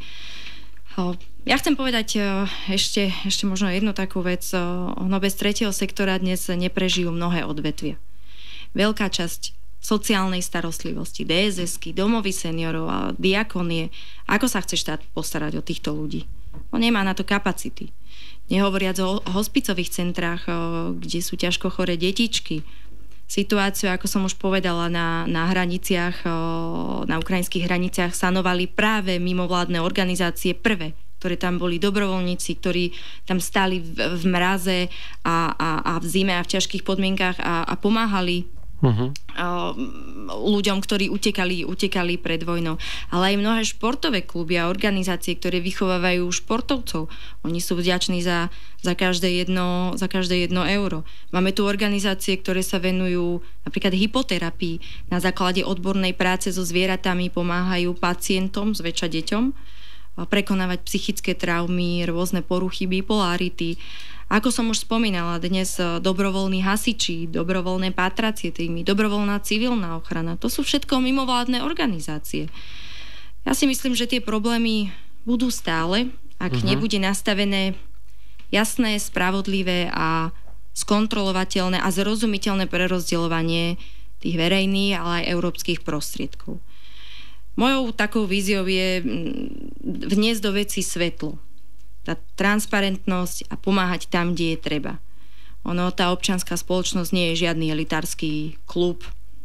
Ja chcem povedať ešte, ešte možno jednu takú vec. No bez tretieho sektora dnes neprežijú mnohé odvetvia. Veľká časť sociálnej starostlivosti, dé es esky, domovy seniorov a diakonie. Ako sa chce štát postarať o týchto ľudí? On nemá na to kapacity. Nehovoriac o hospicových centrách, kde sú ťažko choré detičky. Situáciu, ako som už povedala, na, na hraniciach, na ukrajinských hraniciach sanovali práve mimovládne organizácie prvé, ktoré tam boli dobrovoľníci, ktorí tam stáli v, v mraze a, a, a v zime a v ťažkých podmienkach a, a pomáhali Uh-huh. ľuďom, ktorí utekali, utekali pred vojnou. Ale aj mnohé športové kluby a organizácie, ktoré vychovávajú športovcov. Oni sú vďační za, za, každé jedno, za každé jedno euro. Máme tu organizácie, ktoré sa venujú napríklad hypoterapii. Na základe odbornej práce so zvieratami pomáhajú pacientom, zväčša deťom, prekonávať psychické traumy, rôzne poruchy bipolarity. Ako som už spomínala, dnes dobrovoľní hasiči, dobrovoľné pátracie týmy, dobrovoľná civilná ochrana, to sú všetko mimovládne organizácie. Ja si myslím, že tie problémy budú stále, ak uh-huh. nebude nastavené jasné, spravodlivé a skontrolovateľné a zrozumiteľné prerozdeľovanie tých verejných, ale aj európskych prostriedkov. Mojou takou víziou je vniesť do veci svetlo. Tá transparentnosť a pomáhať tam, kde je treba. Ono, tá občianská spoločnosť nie je žiadny elitársky klub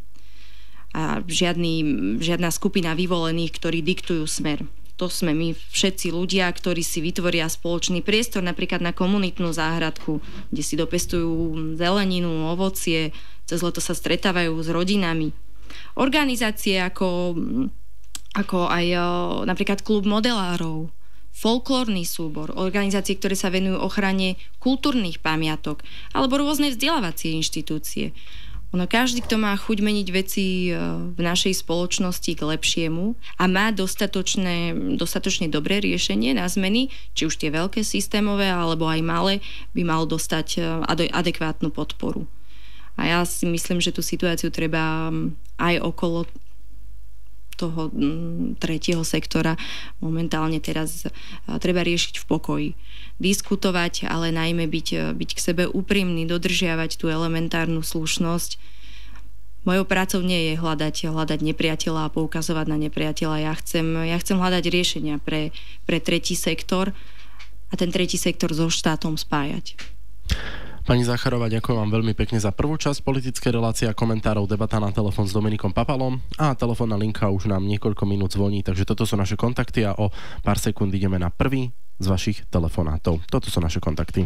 a žiadny, žiadna skupina vyvolených, ktorí diktujú smer. To sme my všetci ľudia, ktorí si vytvoria spoločný priestor, napríklad na komunitnú záhradku, kde si dopestujú zeleninu, ovocie, cez leto sa stretávajú s rodinami. Organizácie ako, ako aj napríklad klub modelárov, folklórny súbor, organizácie, ktoré sa venujú ochrane kultúrnych pamiatok alebo rôzne vzdelávacie inštitúcie. Ono, každý, kto má chuť meniť veci v našej spoločnosti k lepšiemu a má dostatočné, dostatočne dobré riešenie na zmeny, či už tie veľké systémové alebo aj malé, by mal dostať adekvátnu podporu. A ja si myslím, že tú situáciu treba aj okolo toho tretieho sektora momentálne teraz treba riešiť v pokoji. Diskutovať, ale najmä byť, byť k sebe úprimný, dodržiavať tú elementárnu slušnosť. Mojou prácou nie je hľadať, hľadať nepriateľa a poukazovať na nepriateľa. Ja chcem, ja chcem hľadať riešenia pre, pre tretí sektor a ten tretí sektor so štátom spájať. Pani Zacharová, ďakujem vám veľmi pekne za prvú časť politické relácie a komentárov. Debata na telefón s Dominikom Papalom a telefónna linka už nám niekoľko minút zvoní, takže toto sú naše kontakty a o pár sekúnd ideme na prvý z vašich telefonátov. Toto sú naše kontakty.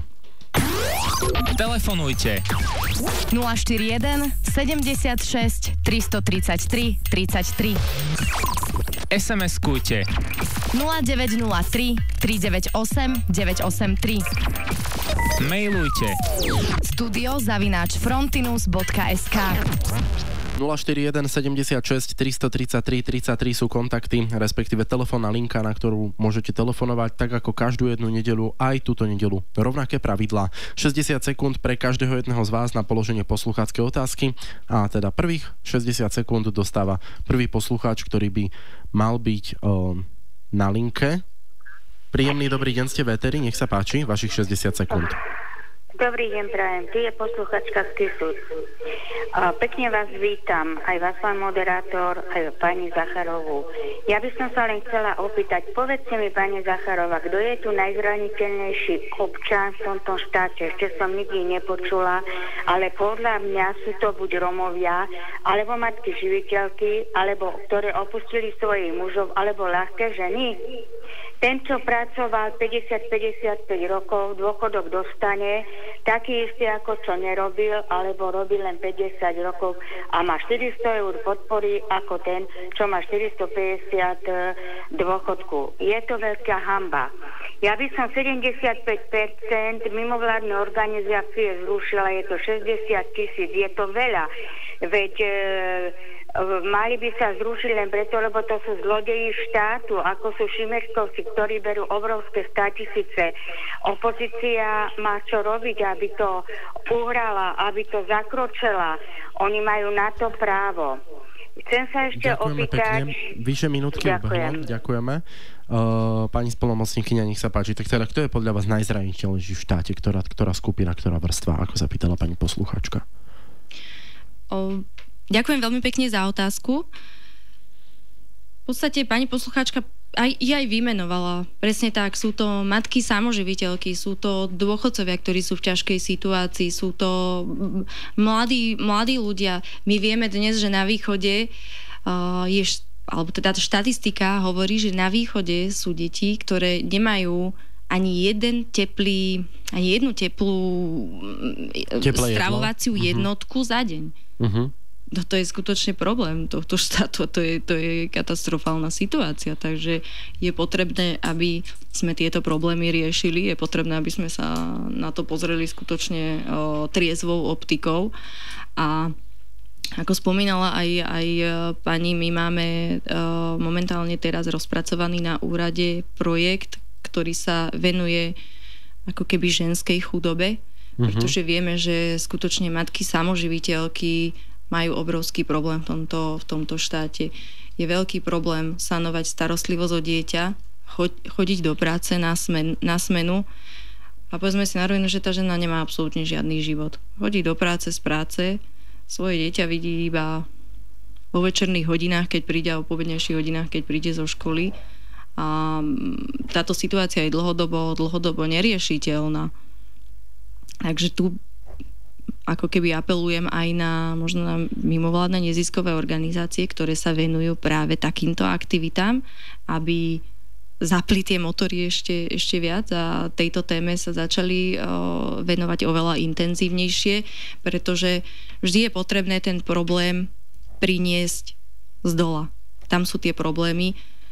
Telefonujte nula štyri jeden sedemdesiatšesť tristotridsaťtri tridsaťtri. es em eskujte nula deväť nula tri tri deväť osem deväť osem tri. Mailujte studio zavináč frontinus bodka es ká. nula štyri jeden sedemdesiatšesť tristotridsaťtri tridsaťtri sú kontakty, respektíve telefónna linka, na ktorú môžete telefonovať tak ako každú jednu nedeľu, aj túto nedeľu. Rovnaké pravidlá. šesťdesiat sekúnd pre každého jedného z vás na položenie poslucháckej otázky a teda prvých šesťdesiat sekúnd dostáva prvý poslucháč, ktorý by mal byť o, na linke. Príjemný dobrý deň, ste v éteri, nech sa páči, vašich šesťdesiat sekúnd. Dobrý deň, prajem. Tu je posluchačka z Kisúc. Pekne vás vítam, aj vás, pán moderátor, aj pani Zacharovú. Ja by som sa len chcela opýtať, povedzte mi, pani Zacharova, kto je tu najzraniteľnejší občan v tomto štáte? Ešte som nikdy nepočula, ale podľa mňa sú to buď Romovia, alebo matky živiteľky, alebo ktoré opustili svojich mužov, alebo ľahké ženy. Ten, čo pracoval päťdesiat päťdesiatpäť rokov, dôchodok dostane taký istý, ako čo nerobil, alebo robil len päťdesiat rokov a má štyristo eur podpory ako ten, čo má štyristopäťdesiat dôchodku. Je to veľká hanba. Ja by som sedemdesiatpäť percent mimovládne organizácie zrušila, je to šesťdesiat tisíc, je to veľa. Veď e, mali by sa zrušiť len preto, lebo to sú zlodeji štátu, ako sú Šimečkovci, ktorí berú obrovské státisíce. Opozícia má čo robiť, aby to uhrala, aby to zakročila. Oni majú na to právo. Chcem sa ešte Ďakujeme opýtať... Pekne. Vyše minútky ubehlo. Ďakujeme. Uh, pani spolnomocníkyňa, nech sa páči. Tak teda, kto je podľa vás najzraniteľnejší v štáte? Ktorá, ktorá skupina, ktorá vrstva? Ako sa pýtala pani poslucháčka. O, ďakujem veľmi pekne za otázku. V podstate pani poslucháčka aj, aj vymenovala. Presne tak, sú to matky samoživiteľky, sú to dôchodcovia, ktorí sú v ťažkej situácii, sú to mladí, mladí ľudia. My vieme dnes, že na východe uh, je, alebo teda štatistika hovorí, že na východe sú deti, ktoré nemajú ani jeden teplý, ani jednu teplú Teplé stravovaciu jedlo. jednotku uh-huh. za deň. Uh-huh. No to je skutočne problém tohto štátu, to je, to je katastrofálna situácia, takže je potrebné, aby sme tieto problémy riešili, je potrebné, aby sme sa na to pozreli skutočne o, triezvou optikou a ako spomínala aj, aj pani, my máme o, momentálne teraz rozpracovaný na úrade projekt, ktorý sa venuje ako keby ženskej chudobe, uh-huh. pretože vieme, že skutočne matky samoživiteľky majú obrovský problém v tomto, v tomto štáte. Je veľký problém sanovať starostlivosť o dieťa, chodiť do práce na, smen, na smenu a povedzme si na rovinu, že tá žena nemá absolútne žiadny život. Chodí do práce z práce, svoje dieťa vidí iba vo večerných hodinách, keď príde, a po obednejších hodinách, keď príde zo školy. A táto situácia je dlhodobo, dlhodobo neriešiteľná. Takže tu ako keby apelujem aj na možno na mimovládne neziskové organizácie, ktoré sa venujú práve takýmto aktivitám, aby zapli tie motory ešte, ešte viac a tejto téme sa začali o, venovať oveľa intenzívnejšie, pretože vždy je potrebné ten problém priniesť z dola. Tam sú tie problémy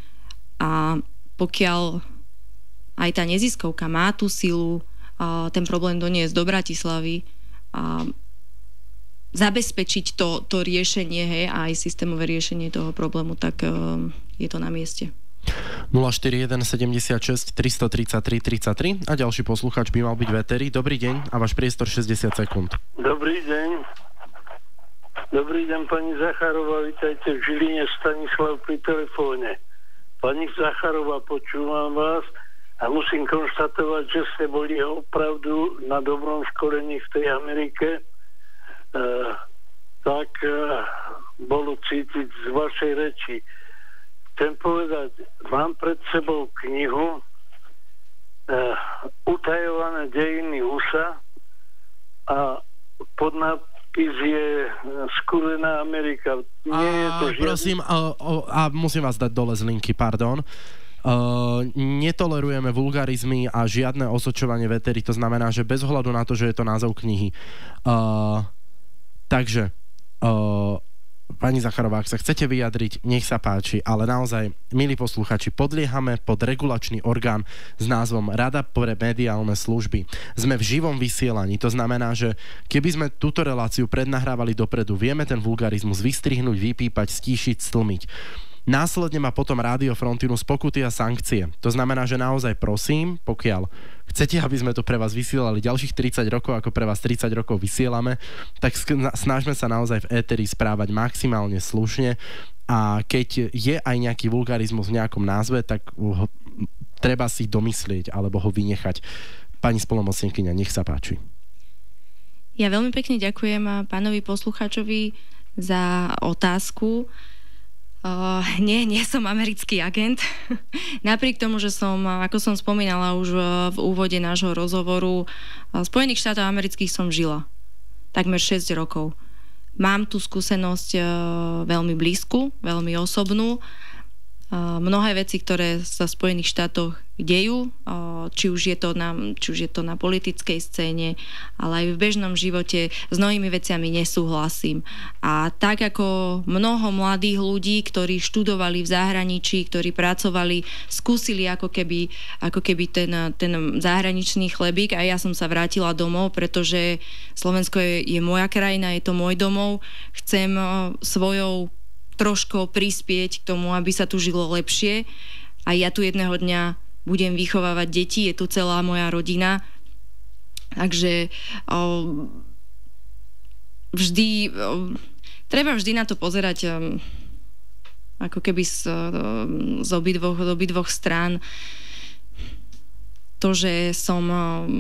a pokiaľ aj tá neziskovka má tú silu a ten problém doniesť do Bratislavy a zabezpečiť to, to riešenie, hej, a aj systémové riešenie toho problému, tak uh, je to na mieste. nula štyri jeden sedemdesiatšesť tristotridsaťtri tridsaťtri a ďalší poslucháč by mal byť v éteri. Dobrý deň a váš priestor šesťdesiat sekúnd. Dobrý deň. Dobrý deň, pani Zacharová, vítajte v Žiline, Stanislav pri telefóne. Pani Zacharová, počúvam vás a musím konštatovať, že ste boli opravdu na dobrom školení v tej Amerike. E, tak e, bolo cítiť z vašej reči. Chcem povedať, mám pred sebou knihu uh, Utajované dejiny ú es á a podnápis je Skúrená Amerika. Nie je to žiadne... Prosím, a, a musím vás dať dole z linky, pardon. Uh, netolerujeme vulgarizmy a žiadne osočovanie v éteri, to znamená, že bez ohľadu na to, že je to názov knihy. Uh, takže... Uh, Pani Zacharová, ak sa chcete vyjadriť, nech sa páči, ale naozaj, milí posluchači, podliehame pod regulačný orgán s názvom Rada pre mediálne služby. Sme v živom vysielaní, to znamená, že keby sme túto reláciu prednahrávali dopredu, vieme ten vulgarizmus vystrihnúť, vypípať, stíšiť, stlmiť. Následne má potom Rádio Frontinus pokuty a sankcie. To znamená, že naozaj prosím, pokiaľ chcete, aby sme to pre vás vysielali ďalších tridsať rokov, ako pre vás tridsať rokov vysielame, tak snažme sa naozaj v éteri správať maximálne slušne a keď je aj nejaký vulgarizmus v nejakom názve, tak ho treba si domyslieť alebo ho vynechať. Pani splnomocnenkyňa, nech sa páči. Ja veľmi pekne ďakujem pánovi poslucháčovi za otázku. Uh, nie, nie som americký agent. Napriek tomu, že som, ako som spomínala už v úvode nášho rozhovoru, v Spojených štátoch amerických som žila takmer šesť rokov. Mám tú skúsenosť uh, veľmi blízku, veľmi osobnú. Uh, mnohé veci, ktoré sa v Spojených štátoch dejú, uh, či už je to na, či už je to na politickej scéne, ale aj v bežnom živote, s mnohými veciami nesúhlasím. A tak ako mnoho mladých ľudí, ktorí študovali v zahraničí, ktorí pracovali, skúsili ako keby, ako keby ten, ten zahraničný chlebík, a ja som sa vrátila domov, pretože Slovensko je, je moja krajina, je to môj domov. Chcem uh, svojou trošku prispieť k tomu, aby sa tu žilo lepšie. A ja tu jedného dňa budem vychovávať deti, je tu celá moja rodina. Takže o, vždy, o, treba vždy na to pozerať o, ako keby z, o, z obidvoch, z obidvoch strán. To, že som... O,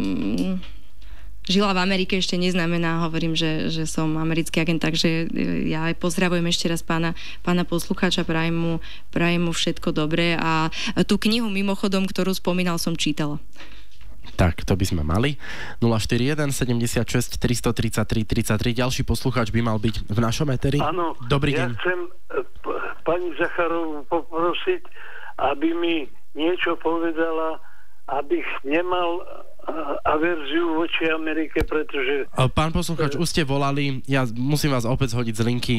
žila v Amerike, ešte neznamená, hovorím, že, že som americký agent, takže ja aj pozdravujem ešte raz pána, pána poslucháča, prajem mu, prajem mu všetko dobré a tú knihu mimochodom, ktorú spomínal, som čítala. Tak, to by sme mali. nula štyri jeden sedemdesiatšesť tristotridsaťtri tridsaťtri. Ďalší poslucháč by mal byť v našom éteri. Áno, dobrý ja deň. chcem p- pani Zacharovú poprosiť, aby mi niečo povedala, abych nemal averziu voči Amerike, pretože... Pán poslucháč, už ste volali, ja musím vás opäť zhodiť z linky.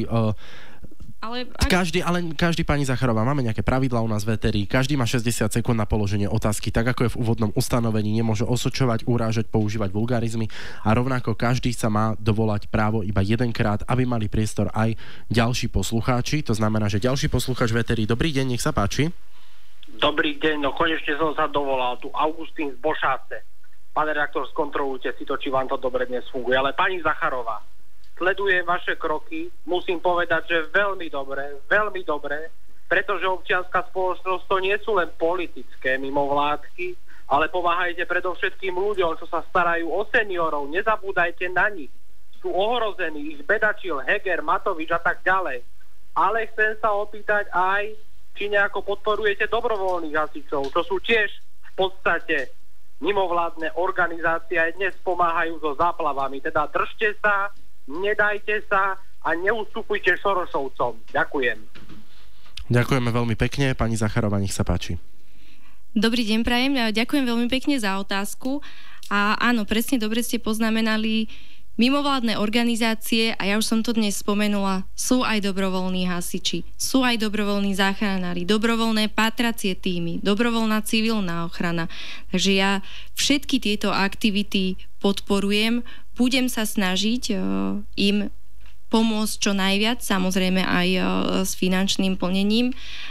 Ale, ak... každý, ale každý, pani Zacharová, máme nejaké pravidlá u nás v éteri, každý má šesťdesiat sekúnd na položenie otázky, tak ako je v úvodnom ustanovení, nemôže osočovať, urážať, používať vulgarizmy a rovnako každý sa má dovolať právo iba jedenkrát, aby mali priestor aj ďalší poslucháči, to znamená, že ďalší poslucháč v éteri. Dobrý deň, nech sa páči. Dobrý deň, no konečne som sa dovolal, tu Augustín z Bošáce. Pane redaktor, skontrolujte si to, či vám to dobre dnes funguje. Ale pani Zacharová, sledujem vaše kroky, musím povedať, že veľmi dobre, veľmi dobre, pretože občianska spoločnosť to nie sú len politické mimovládky, ale pomáhajte predovšetkým ľuďom, čo sa starajú o seniorov, nezabúdajte na nich. Sú ohrození, ich bedačil, Heger, Matovič a tak ďalej. Ale chcem sa opýtať aj, či nejako podporujete dobrovoľných hasičov, čo sú tiež v podstate mimovládne organizácie aj dnes pomáhajú so záplavami. Teda držte sa, nedajte sa a neustupujte Šorošovcom. Ďakujem. Ďakujeme veľmi pekne. Pani Zacharová, nech sa páči. Dobrý deň, prajem. Ďakujem veľmi pekne za otázku. A áno, presne dobre ste poznamenali, mimovládne organizácie, a ja už som to dnes spomenula, sú aj dobrovoľní hasiči, sú aj dobrovoľní záchranári, dobrovoľné pátracie týmy, dobrovoľná civilná ochrana. Takže ja všetky tieto aktivity podporujem, budem sa snažiť uh, im pomôcť čo najviac, samozrejme aj s finančným plnením.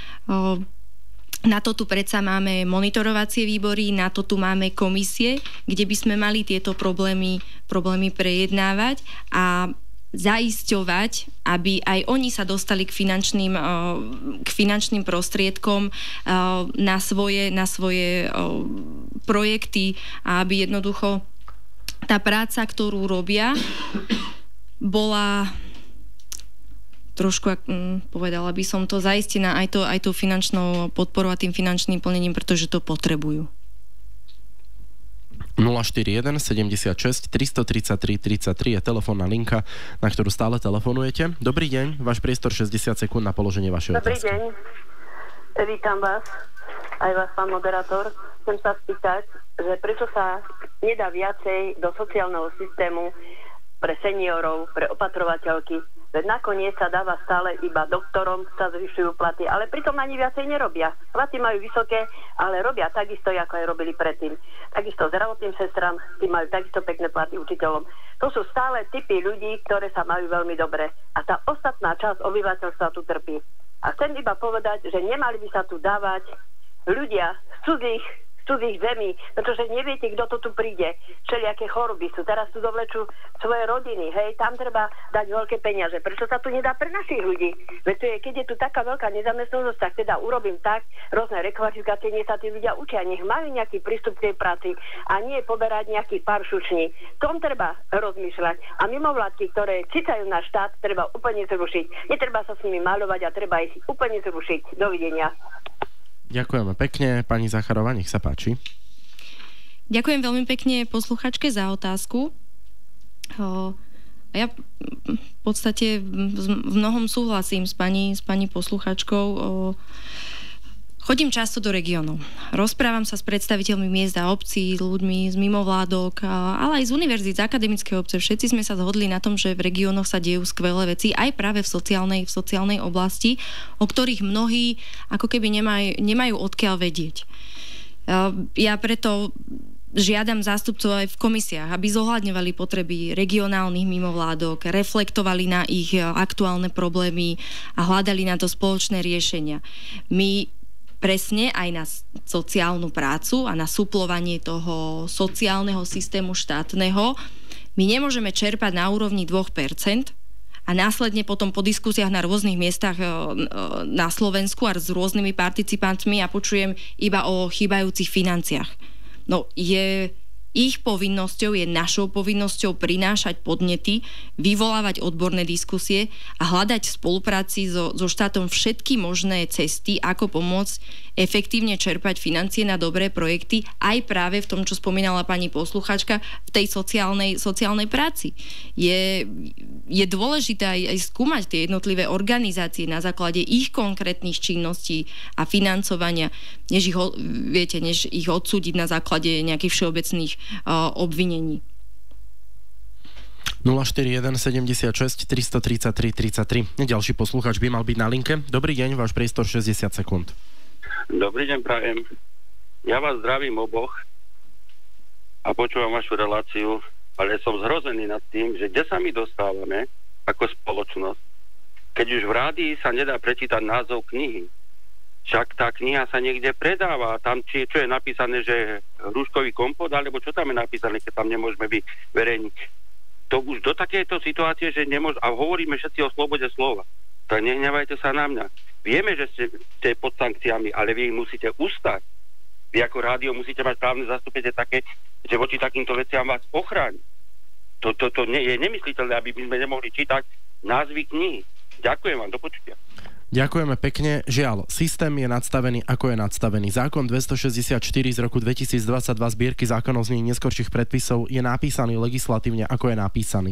Na to tu predsa máme monitorovacie výbory, na to tu máme komisie, kde by sme mali tieto problémy, problémy prejednávať a zaisťovať, aby aj oni sa dostali k finančným, k finančným prostriedkom na svoje, na svoje projekty a aby jednoducho tá práca, ktorú robia, bola trošku, povedala by som to, zaistená aj, to, aj tou finančnou podporou a tým finančným plnením, pretože to potrebujú. nula štyri jeden sedemdesiatšesť tristotridsaťtri tridsaťtri je telefónna linka, na ktorú stále telefonujete. Dobrý deň, váš priestor šesťdesiat sekúnd na položenie vašej Dobrý otázky. deň, vítam vás, aj vás, pán moderátor. Chcem sa spýtať, že prečo sa nedá viacej do sociálneho systému pre seniorov, pre opatrovateľky. Veď nakoniec sa dáva stále iba doktorom, sa zvyšujú platy, ale pritom ani viacej nerobia. Platy majú vysoké, ale robia takisto, ako aj robili predtým. Takisto zdravotným sestram, tí majú takisto pekné platy učiteľom. To sú stále typy ľudí, ktoré sa majú veľmi dobre. A tá ostatná časť obyvateľstva tu trpí. A chcem iba povedať, že nemali by sa tu dávať ľudia z cudzích cudzích zemí, pretože neviete, kto to tu príde. Všelijaké choroby sú. Teraz tu dovlečú svoje rodiny. Hej, tam treba dať veľké peniaze. Prečo sa tu nedá pre našich ľudí? Veď to je, keď je tu taká veľká nezamestnanosť, tak teda urobím tak, rôzne rekvalifikácie, nech sa tí ľudia učia, nech majú nejaký prístup k tej práci a nie poberať nejaký pár šuční. Tom treba rozmýšľať. A mimovládky, ktoré cicajú na štát, treba úplne zrušiť. Netreba sa s nimi maľovať a treba ich úplne zrušiť. Dovidenia. Ďakujeme pekne. Pani Zacharová, nech sa páči. Ďakujem veľmi pekne posluchačke za otázku. Ja v podstate v mnohom súhlasím s pani, s pani posluchačkou. Chodím často do regiónov. Rozprávam sa s predstaviteľmi miest a obcí, s ľuďmi z mimovládok, ale aj z univerzít, z akademickej obce. Všetci sme sa zhodli na tom, že v regiónoch sa dejú skvelé veci, aj práve v sociálnej, v sociálnej oblasti, o ktorých mnohí ako keby nemajú, nemajú odkiaľ vedieť. Ja preto žiadam zástupcov aj v komisiách, aby zohľadňovali potreby regionálnych mimovládok, reflektovali na ich aktuálne problémy a hľadali na to spoločné riešenia. My presne aj na sociálnu prácu a na suplovanie toho sociálneho systému štátneho my nemôžeme čerpať na úrovni dve percentá a následne potom po diskusiách na rôznych miestach na Slovensku a s rôznymi participantmi a počujem iba o chýbajúcich financiách. No je ich povinnosťou, je našou povinnosťou prinášať podnety, vyvolávať odborné diskusie a hľadať v spolupráci so, so štátom všetky možné cesty, ako pomôcť efektívne čerpať financie na dobré projekty, aj práve v tom, čo spomínala pani posluchačka, v tej sociálnej, sociálnej práci. Je, je dôležité aj, aj skúmať tie jednotlivé organizácie na základe ich konkrétnych činností a financovania, než ich, viete, než ich odsúdiť na základe nejakých všeobecných uh, obvinení. nula štyri jeden sedemdesiatšesť tristotridsaťtri tridsaťtri. Ďalší poslucháč by mal byť na linke. Dobrý deň, váš priestor šesťdesiat sekúnd. Dobrý deň, prajem. Ja vás zdravím oboch a počúvam vašu reláciu, ale som zhrozený nad tým, že kde sa my dostávame ako spoločnosť, keď už v rádii sa nedá prečítať názov knihy. Však tá kniha sa niekde predáva. Tam, či, čo je napísané, že hruškový kompot, alebo čo tam je napísané, keď tam nemôžeme byť verejniť. To už do takéto situácie, že nemôžeme, a hovoríme všetci o slobode slova. Tak nehnevajte sa na mňa. Vieme, že ste, ste pod sankciami, ale vy ich musíte ustať. Vy ako rádio musíte mať právne zastúpenie také, že voči takýmto veciam vás ochráni. To, to, to nie, je nemysliteľné, aby my sme nemohli čítať názvy knihy. Ďakujem vám, do počutia. Ďakujeme pekne. Žiaľ, systém je nadstavený, ako je nadstavený. Zákon dvestošesťdesiatštyri z roku dvetisícdvadsaťdva zbierky zákonov z nej neskorších predpisov je napísaný legislatívne, ako je napísaný.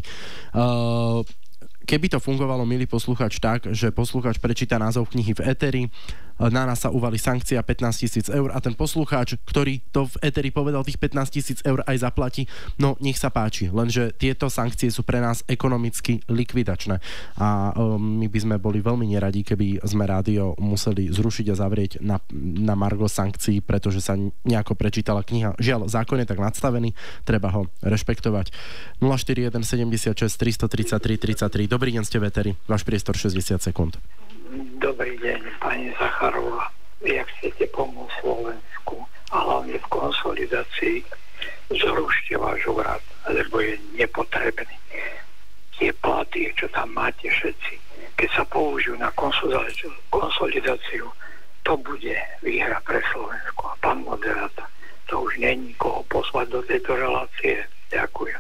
Uh, Keby to fungovalo, milý posluchač, tak, že posluchač prečíta názov knihy v eteri, na nás sa uvali sankcia pätnásť tisíc eur a ten poslucháč, ktorý to v eteri povedal, tých pätnásť tisíc eur aj zaplatí, no nech sa páči, lenže tieto sankcie sú pre nás ekonomicky likvidačné a my by sme boli veľmi neradi, keby sme rádio museli zrušiť a zavrieť na, na margo sankcií, pretože sa nejako prečítala kniha. Žiaľ, zákon je tak nadstavený, treba ho rešpektovať. nula štyri jeden sedemdesiatšesť tristotridsaťtri tridsaťtri. Dobrý deň, ste v eteri, váš priestor šesťdesiat sekúnd. Dobrý deň, pani Zacharová. Jak chcete pomôcť Slovensku a hlavne v konsolidácii, zrušte váš úrad, lebo je nepotrebný. Tie platy, čo tam máte všetci, keď sa použijú na konsolidáciu, konsolidáciu to bude výhra pre Slovensku. A pán moderátor, to už není koho poslať do tejto relácie. Ďakujem.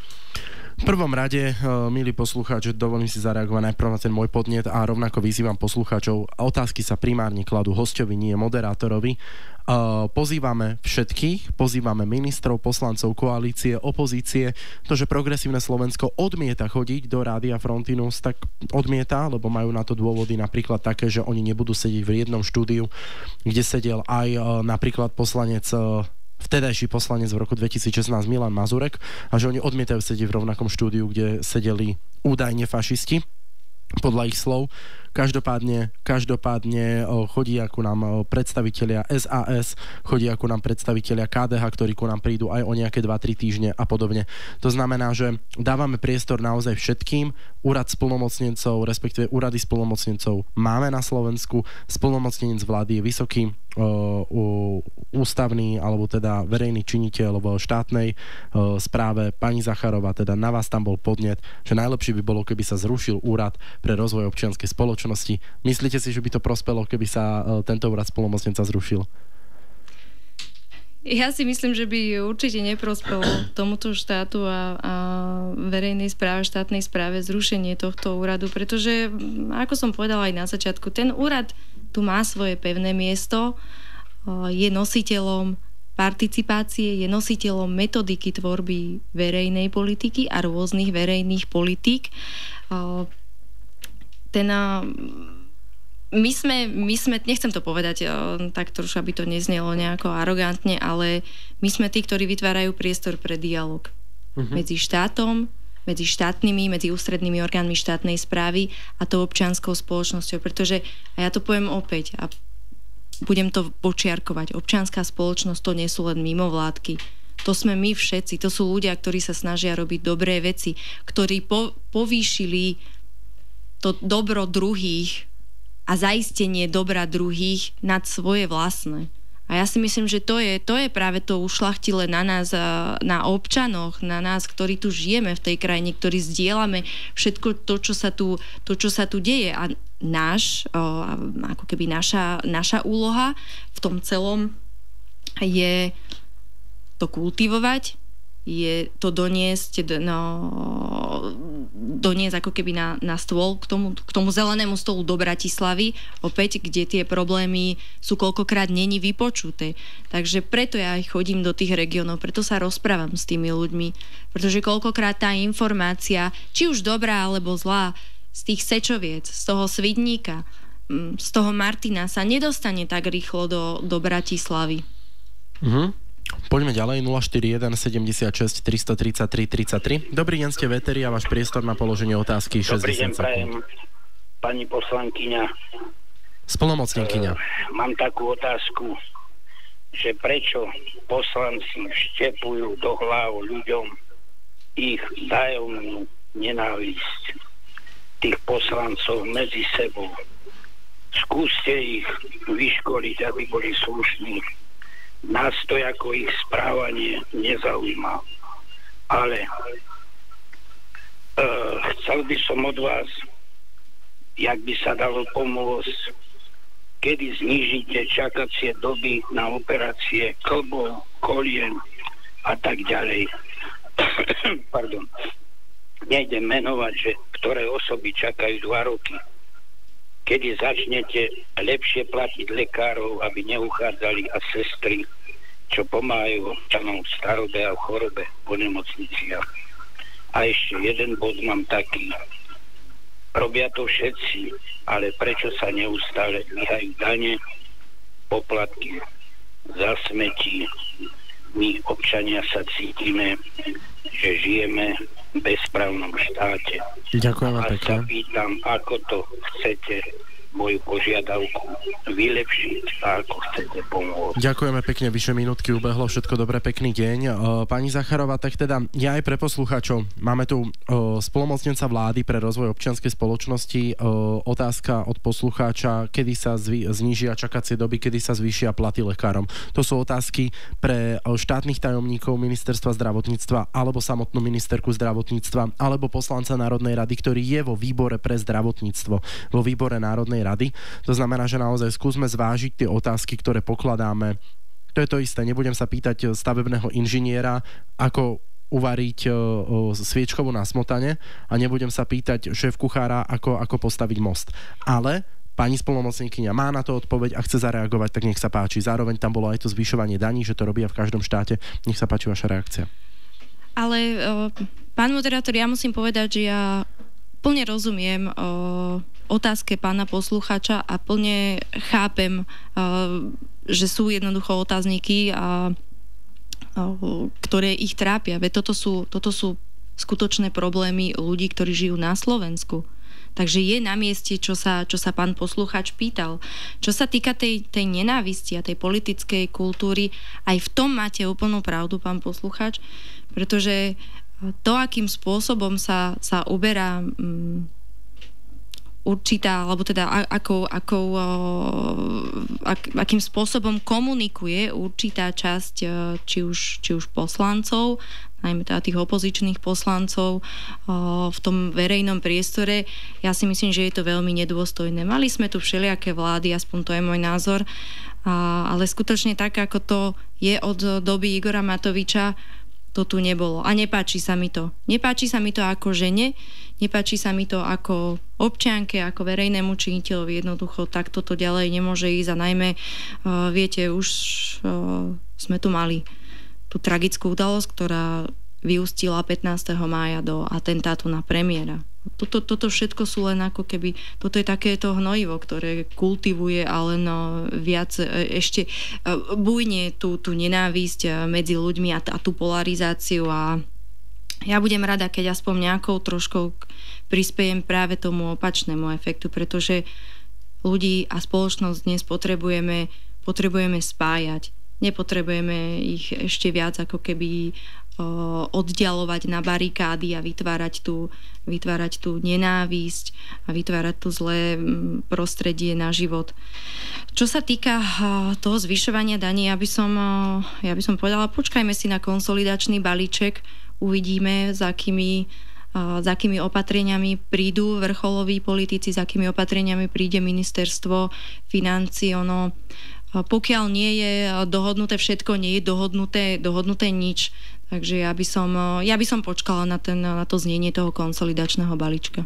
V prvom rade, milí poslucháči, dovolím si zareagovať najprv na ten môj podnet a rovnako vyzývam poslucháčov. Otázky sa primárne kladú hosťovi, nie moderátorovi. Pozývame všetkých, pozývame ministrov, poslancov, koalície, opozície. To, že Progresívne Slovensko odmieta chodiť do Rádia Frontinus, tak odmieta, lebo majú na to dôvody napríklad také, že oni nebudú sedieť v jednom štúdiu, kde sedel aj napríklad poslanec vtedajší poslanec v roku dvetisícšestnásť Milan Mazurek a že oni odmietajú sedieť v rovnakom štúdiu, kde sedeli údajne fašisti, podľa ich slov. Každopádne, každopádne chodia ku nám predstavitelia es a es, chodia ku nám predstavitelia ká dé há, ktorí ku nám prídu aj o nejaké dva tri týždne a podobne. To znamená, že dávame priestor naozaj všetkým. Úrad splnomocnencov, respektíve úrady splnomocnencov máme na Slovensku. Splnomocnenec vlády je vysoký uh, ústavný alebo teda verejný činiteľ v štátnej uh, správe. Pani Zacharová, teda na vás tam bol podnet, že najlepšie by bolo, keby sa zrušil úrad pre rozvoj občianskej spoločnosti. Myslíte si, že by to prospelo, keby sa tento úrad splnomocnenca zrušil? Ja si myslím, že by určite neprospelo tomuto štátu a, a verejnej správe, štátnej správe zrušenie tohto úradu, pretože, ako som povedala aj na začiatku, ten úrad tu má svoje pevné miesto, je nositeľom participácie, je nositeľom metodiky tvorby verejnej politiky a rôznych verejných politík. Ten, my sme, my sme, nechcem to povedať tak trošku, aby to neznelo nejako arogantne, ale my sme tí, ktorí vytvárajú priestor pre dialog uh-huh. medzi štátom, medzi štátnymi, medzi ústrednými orgánmi štátnej správy a tou občianskou spoločnosťou, pretože, a ja to poviem opäť a budem to počiarkovať, občianská spoločnosť to nie sú len mimovládky. To sme my všetci, to sú ľudia, ktorí sa snažia robiť dobré veci, ktorí po, povýšili to dobro druhých a zaistenie dobra druhých nad svoje vlastné. A ja si myslím, že to je, to je práve to ušľachtilé na nás, na občanoch, na nás, ktorí tu žijeme v tej krajine, ktorí zdieľame všetko to, čo sa tu, to, čo sa tu deje. A náš, ako keby naša, naša úloha v tom celom je to kultivovať, je to doniesť, no, doniesť ako keby na, na stôl k tomu, k tomu zelenému stolu do Bratislavy, opäť, kde tie problémy sú koľkokrát není vypočuté. Takže preto ja aj chodím do tých regiónov, preto sa rozprávam s tými ľuďmi, pretože koľkokrát tá informácia, či už dobrá alebo zlá, z tých Sečoviec, z toho Svidníka, z toho Martina sa nedostane tak rýchlo do, do Bratislavy. Mhm. Poďme ďalej, nula štyri jeden sedemdesiatšesť tristotridsaťtri tridsaťtri. Dobrý deň, ste v eteri a váš priestor na položenie otázky šesťdesiat sekúnd. Dobrý deň, prajem, pani poslankyňa. Splnomocnenkyňa. Uh, mám takú otázku, že prečo poslanci vštepujú do hlav ľuďom ich vzájomnú nenávisť tých poslancov medzi sebou. Skúste ich vyškoliť, aby boli slušní. Nás to ako ich správanie nezaujíma. Ale uh, chcel by som od vás, jak by sa dalo pomôcť, kedy znížite čakacie doby na operácie klbov, kolien a tak ďalej. Pardon. Nejdem menovať, že ktoré osoby čakajú dva roky. Kedy začnete lepšie platiť lekárov, aby neuchádzali, a sestry, čo pomáhajú občanom v starobe a v chorobe po nemocniciach. A ešte jeden bod mám taký. Robia to všetci, ale prečo sa neustále dvíhajú dane, poplatky za smetí? My, občania, sa cítime, že žijeme v bezprávnom štáte. Ďakujem a pekne. sa pýtam, ako to chcete moju požiadavku vylepšiť a ako chcete pomôcť. Ďakujeme pekne, vyše minútky ubehlo, všetko dobré, pekný deň. Pani Zacharová, tak teda ja aj pre poslucháčov. Máme tu spolumocnenca vlády pre rozvoj občianskej spoločnosti. Otázka od poslucháča, kedy sa zvý, znížia čakacie doby, kedy sa zvýšia platy lekárom. To sú otázky pre štátnych tajomníkov ministerstva zdravotníctva alebo samotnú ministerku zdravotníctva alebo poslanca Národnej rady, ktorý je vo výbore pre zdravotníctvo, vo výbore Národnej rady. To znamená, že naozaj skúsme zvážiť tie otázky, ktoré pokladáme. To je to isté, nebudem sa pýtať stavebného inžiniera, ako uvariť o, o, sviečkovú na smotane a nebudem sa pýtať šéf kuchára, ako, ako postaviť most. Ale pani spolnomocníkyňa má na to odpoveď a chce zareagovať, tak nech sa páči. Zároveň tam bolo aj to zvyšovanie daní, že to robia v každom štáte. Nech sa páči vaša reakcia. Ale o, pán moderátor, ja musím povedať, že ja plne rozumiem o, otázke pána poslucháča a plne chápem, že sú jednoducho otázniky, a, ktoré ich trápia. Veď toto sú, toto sú skutočné problémy ľudí, ktorí žijú na Slovensku. Takže je na mieste, čo sa, čo sa pán poslucháč pýtal. Čo sa týka tej, tej nenávisti a tej politickej kultúry, aj v tom máte úplnú pravdu, pán poslucháč, pretože to, akým spôsobom sa, sa uberá um, určitá, alebo teda ako, ako, ak, akým spôsobom komunikuje určitá časť či už, či už poslancov, najmä teda tých opozičných poslancov v tom verejnom priestore. Ja si myslím, že je to veľmi nedôstojné. Mali sme tu všelijaké vlády, aspoň to je môj názor, ale skutočne tak, ako to je od doby Igora Matoviča, to tu nebolo. A nepáči sa mi to. Nepáči sa mi to ako žene, nepáči sa mi to ako občianke, ako verejnému činiteľovi. Jednoducho tak toto ďalej nemôže ísť a najmä, uh, viete, už uh, sme tu mali tú tragickú udalosť, ktorá vyústila pätnásteho mája do atentátu na premiéra. Toto, toto všetko sú len ako keby, toto je takéto hnojivo, ktoré kultivuje a len viac ešte bujne tú, tú nenávisť medzi ľuďmi a, a tú polarizáciu a ja budem rada, keď aspoň nejakou troškou prispejem práve tomu opačnému efektu, pretože ľudí a spoločnosť dnes potrebujeme, potrebujeme spájať. Nepotrebujeme ich ešte viac ako keby oddialovať na barikády a vytvárať tú, vytvárať tú nenávisť a vytvárať tú zlé prostredie na život. Čo sa týka toho zvyšovania daní, ja by som, ja by som povedala, počkajme si na konsolidačný balíček, uvidíme, s akými, s akými opatreniami prídu vrcholoví politici, s akými opatreniami príde ministerstvo financií. Ono, pokiaľ nie je dohodnuté všetko, nie je dohodnuté, dohodnuté nič. Takže ja by som, ja by som počkala na, ten, na to znenie toho konsolidačného balíčka.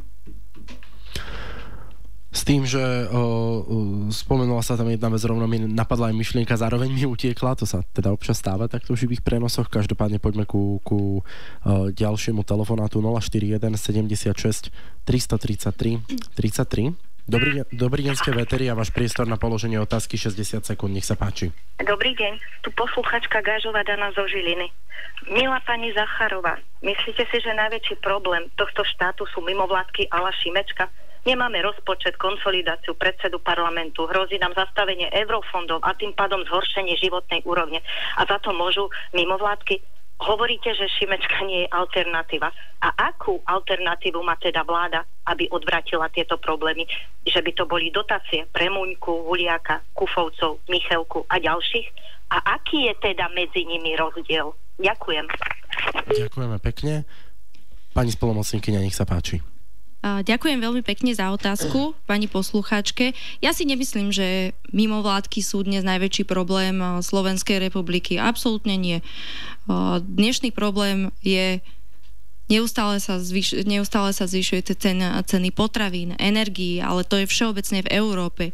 S tým, že o, spomenula sa tam jedna vec, rovno mi napadla aj myšlienka, zároveň mi utiekla, to sa teda občas stáva takto v živých prenosoch. Každopádne poďme ku, ku o, ďalšiemu telefonátu nula štyri jeden sedemdesiatšesť tristotridsaťtri tridsaťtri. Dobrý, dobrý deň, ste Véteri a váš priestor na položenie otázky šesťdesiat sekúnd, nech sa páči. Dobrý deň, tu posluchačka Gážová Dana zo Žiliny. Milá pani Zacharová, myslíte si, že najväčší problém tohto štátu sú mimovládky a la Šimečka? Nemáme rozpočet, konsolidáciu predsedu parlamentu, hrozí nám zastavenie eurofondov a tým pádom zhoršenie životnej úrovne. A za to môžu mimovládky? Hovoríte, že Šimečka nie je alternatíva. A akú alternatívu má teda vláda, aby odvratila tieto problémy? Že by to boli dotácie pre Muňku, Huliaka, Kufovcov, Michelku a ďalších? A aký je teda medzi nimi rozdiel? Ďakujem. Ďakujeme pekne. Pani spolumocníkyňa, nech sa páči. Ďakujem veľmi pekne za otázku, pani poslucháčke. Ja si nemyslím, že mimovládky sú dnes najväčší problém Slovenskej republiky. Absolútne nie. Dnešný problém je Neustále sa, zvyš, neustále sa zvyšuje ceny, ceny potravín, energií, ale to je všeobecne v Európe.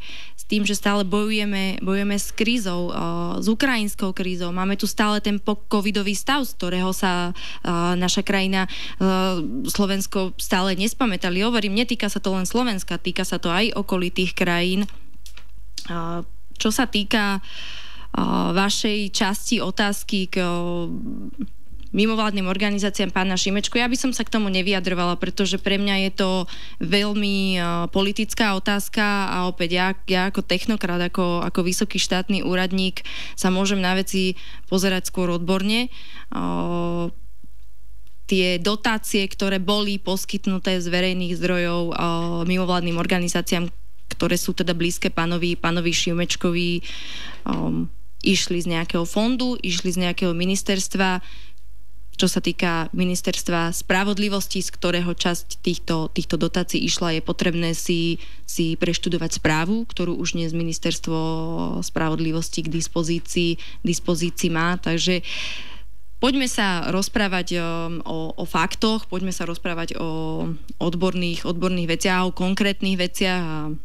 s tým, že stále bojujeme, bojujeme s krízou, s ukrajinskou krízou. Máme tu stále ten covidový stav, z ktorého sa naša krajina, Slovensko, stále nespamätali. Hovorím, netýka sa to len Slovenska, týka sa to aj okolitých krajín. Čo sa týka vašej časti otázky k mimovládnym organizáciám pána Šimečku. Ja by som sa k tomu nevyjadrovala, pretože pre mňa je to veľmi uh, politická otázka a opäť ja, ja ako technokrat, ako, ako vysoký štátny úradník sa môžem na veci pozerať skôr odborne. Uh, tie dotácie, ktoré boli poskytnuté z verejných zdrojov uh, mimovládnym organizáciám, ktoré sú teda blízke pánovi, pánovi Šimečkovi, um, išli z nejakého fondu, išli z nejakého ministerstva. Čo sa týka ministerstva spravodlivosti, z ktorého časť týchto, týchto dotácií išla, je potrebné si, si preštudovať správu, ktorú už dnes ministerstvo spravodlivosti k dispozícii, dispozícii má. Takže poďme sa rozprávať o, o faktoch, poďme sa rozprávať o odborných, odborných veciach, o konkrétnych veciach a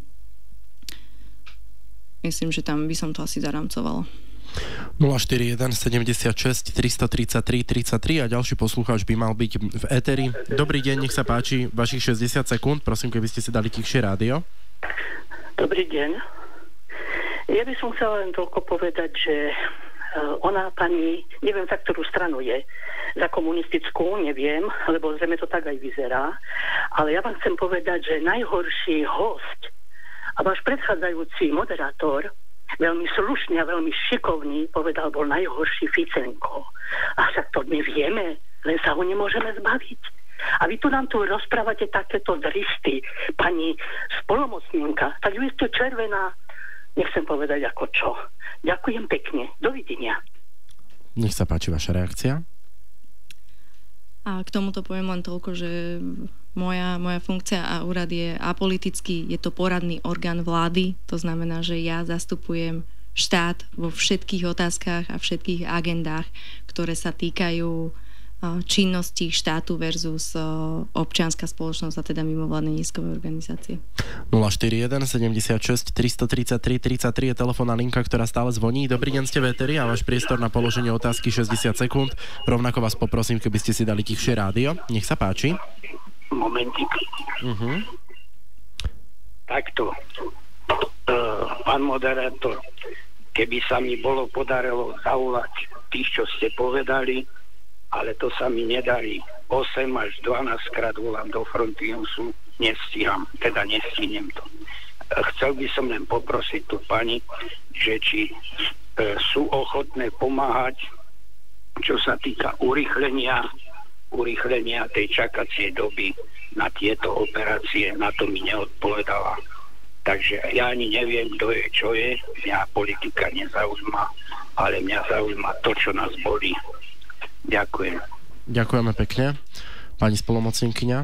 myslím, že tam by som to asi zaramcovala. nula štyri jeden sedemdesiatšesť tristotridsaťtri tridsaťtri a ďalší poslucháč by mal byť v éteri. Dobrý deň, nech sa páči, vašich šesťdesiat sekúnd. Prosím, keby ste si dali tichšie rádio. Dobrý deň. Ja by som chcela len toľko povedať, že ona, pani, neviem, za ktorú stranu je, za komunistickú, neviem, lebo zrejme to tak aj vyzerá, ale ja vám chcem povedať, že najhorší host a váš predchádzajúci moderátor veľmi slušný a veľmi šikovný povedal, bol najhorší Ficenko. A však to my vieme, len sa ho nemôžeme zbaviť. A vy tu nám tu rozprávate takéto dristy, pani spolomocnenka, tak vy ste červená, nechcem povedať ako čo. Ďakujem pekne, dovidenia. Nech sa páči vaša reakcia. A k tomuto poviem len toľko, že moja, moja funkcia a úrad je apolitický, je to poradný orgán vlády, to znamená, že ja zastupujem štát vo všetkých otázkach a všetkých agendách, ktoré sa týkajú činnosti štátu versus občianska spoločnosť a teda mimovládne neziskové organizácie. nula štyri jeden sedemdesiatšesť tristotridsaťtri tridsaťtri je telefónna linka, ktorá stále zvoní. Dobrý deň, ste v éteri a váš priestor na položenie otázky šesťdesiat sekúnd. Rovnako vás poprosím, keby ste si dali tichšie rádio. Nech sa páči. Momentik. Uh-huh. Takto. Uh, pán moderátor, keby sa mi bolo podarilo zavolať tých, čo ste povedali, ale to sa mi nedarí. osem až dvanásť krát volám do Frontinusu, nestíham, teda nestihnem to. Chcel by som len poprosiť tu pani, že či e, sú ochotné pomáhať, čo sa týka urýchlenia, urýchlenia tej čakacie doby na tieto operácie, na to mi neodpovedala. Takže ja ani neviem, kto je, čo je, mňa politika nezaujíma, ale mňa zaujíma to, čo nás bolí. Ďakujem. Ďakujeme pekne. Pani spolomocnenkyňa.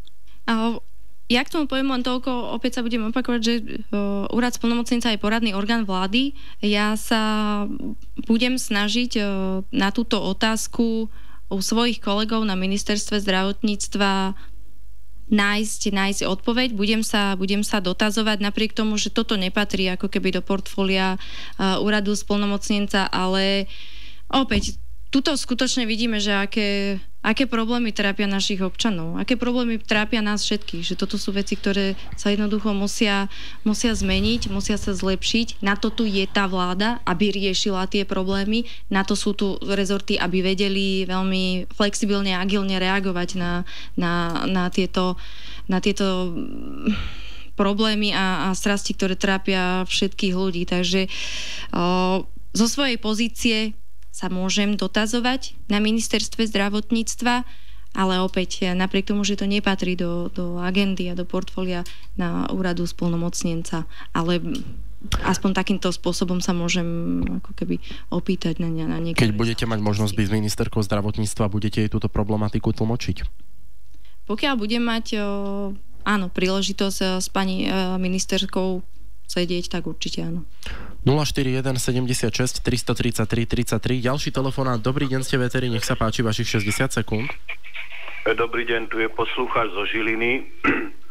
Ja k tomu poviem len toľko, opäť sa budem opakovať, že uh, úrad splnomocnenca je poradný orgán vlády. Ja sa budem snažiť uh, na túto otázku u svojich kolegov na ministerstve zdravotníctva nájsť, nájsť odpoveď. Budem sa, budem sa dotazovať napriek tomu, že toto nepatrí ako keby do portfólia uh, úradu splnomocnenca, ale opäť tuto skutočne vidíme, že aké, aké problémy trápia našich občanov, aké problémy trápia nás všetkých, že toto sú veci, ktoré sa jednoducho musia, musia zmeniť, musia sa zlepšiť. Na to tu je tá vláda, aby riešila tie problémy, na to sú tu rezorty, aby vedeli veľmi flexibilne a agilne reagovať na, na, na, tieto, na tieto problémy a, a strasti, ktoré trápia všetkých ľudí. Takže o, zo svojej pozície sa môžem dotazovať na ministerstve zdravotníctva, ale opäť napriek tomu, že to nepatrí do, do agendy a do portfólia na úradu splnomocnenca, ale aspoň takýmto spôsobom sa môžem ako keby opýtať na, na niektoré. Keď budete mať možnosť byť s ministerkou zdravotníctva, budete jej túto problematiku tlmočiť? Pokiaľ budem mať áno, príležitosť s pani ministerkou sedieť, tak určite áno. nula štyri jeden sedemdesiatšesť tristotridsaťtri tridsaťtri. Ďalší telefonát. Dobrý deň, ste v éteri, nech sa páči, vašich šesťdesiat sekúnd. Dobrý deň, tu je poslucháč zo Žiliny.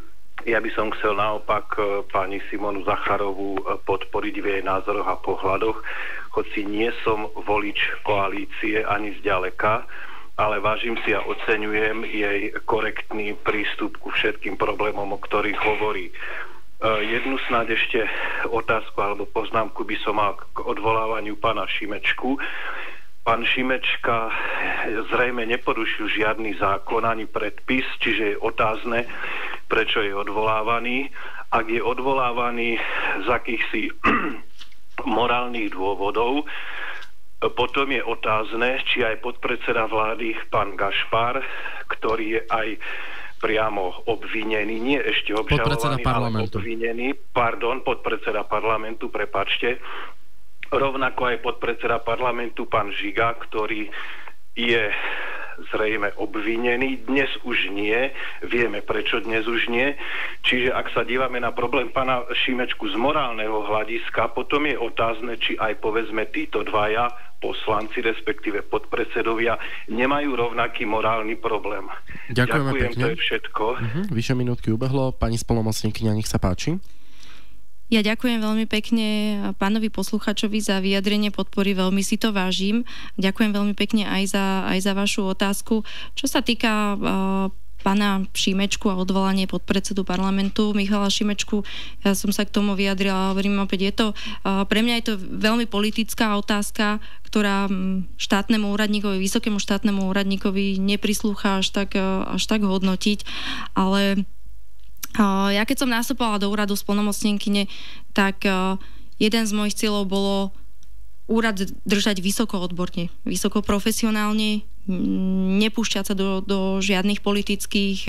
Ja by som chcel naopak pani Simonu Zacharovú podporiť v jej názoroch a pohľadoch, hoci nie som volič koalície ani zďaleka, ale vážim si a oceňujem jej korektný prístup ku všetkým problémom, o ktorých hovorí. Jednu snáď ešte otázku alebo poznámku by som mal k odvolávaniu pána Šimečku. Pán Šimečka zrejme neporušil žiadny zákon ani predpis, čiže je otázne, prečo je odvolávaný. Ak je odvolávaný z akýchsi morálnych dôvodov, potom je otázne, či aj podpredseda vlády pán Gašpar, ktorý je aj priamo obvinený, nie ešte obžalovaný, ale obvinený, pardon, podpredseda parlamentu, prepáčte, rovnako aj podpredseda parlamentu pán Žiga, ktorý je zrejme obvinený. Dnes už nie. Vieme, prečo dnes už nie. Čiže ak sa dívame na problém pána Šimečku z morálneho hľadiska, potom je otázne, či aj povedzme títo dvaja poslanci, respektíve podpredsedovia, nemajú rovnaký morálny problém. Ďakujeme Ďakujem, pekne. To je všetko. Uh-huh. Vyše minútky ubehlo. Pani splnomocníkyňa, nech sa páči. Ja ďakujem veľmi pekne pánovi posluchačovi za vyjadrenie podpory, veľmi si to vážim. Ďakujem veľmi pekne aj za, aj za vašu otázku. Čo sa týka uh, pána Šimečku a odvolanie podpredsedu parlamentu Michala Šimečku, ja som sa k tomu vyjadrila, hovorím opäť, je to, uh, pre mňa je to veľmi politická otázka, ktorá štátnemu úradníkovi, vysokému štátnemu úradníkovi neprislúcha až tak, uh, až tak hodnotiť, ale ja keď som nastupovala do úradu splnomocnenkyne, tak jeden z mojich cieľov bolo úrad držať vysoko odborne, vysoko profesionálne, nepúšťať sa do, do žiadnych politických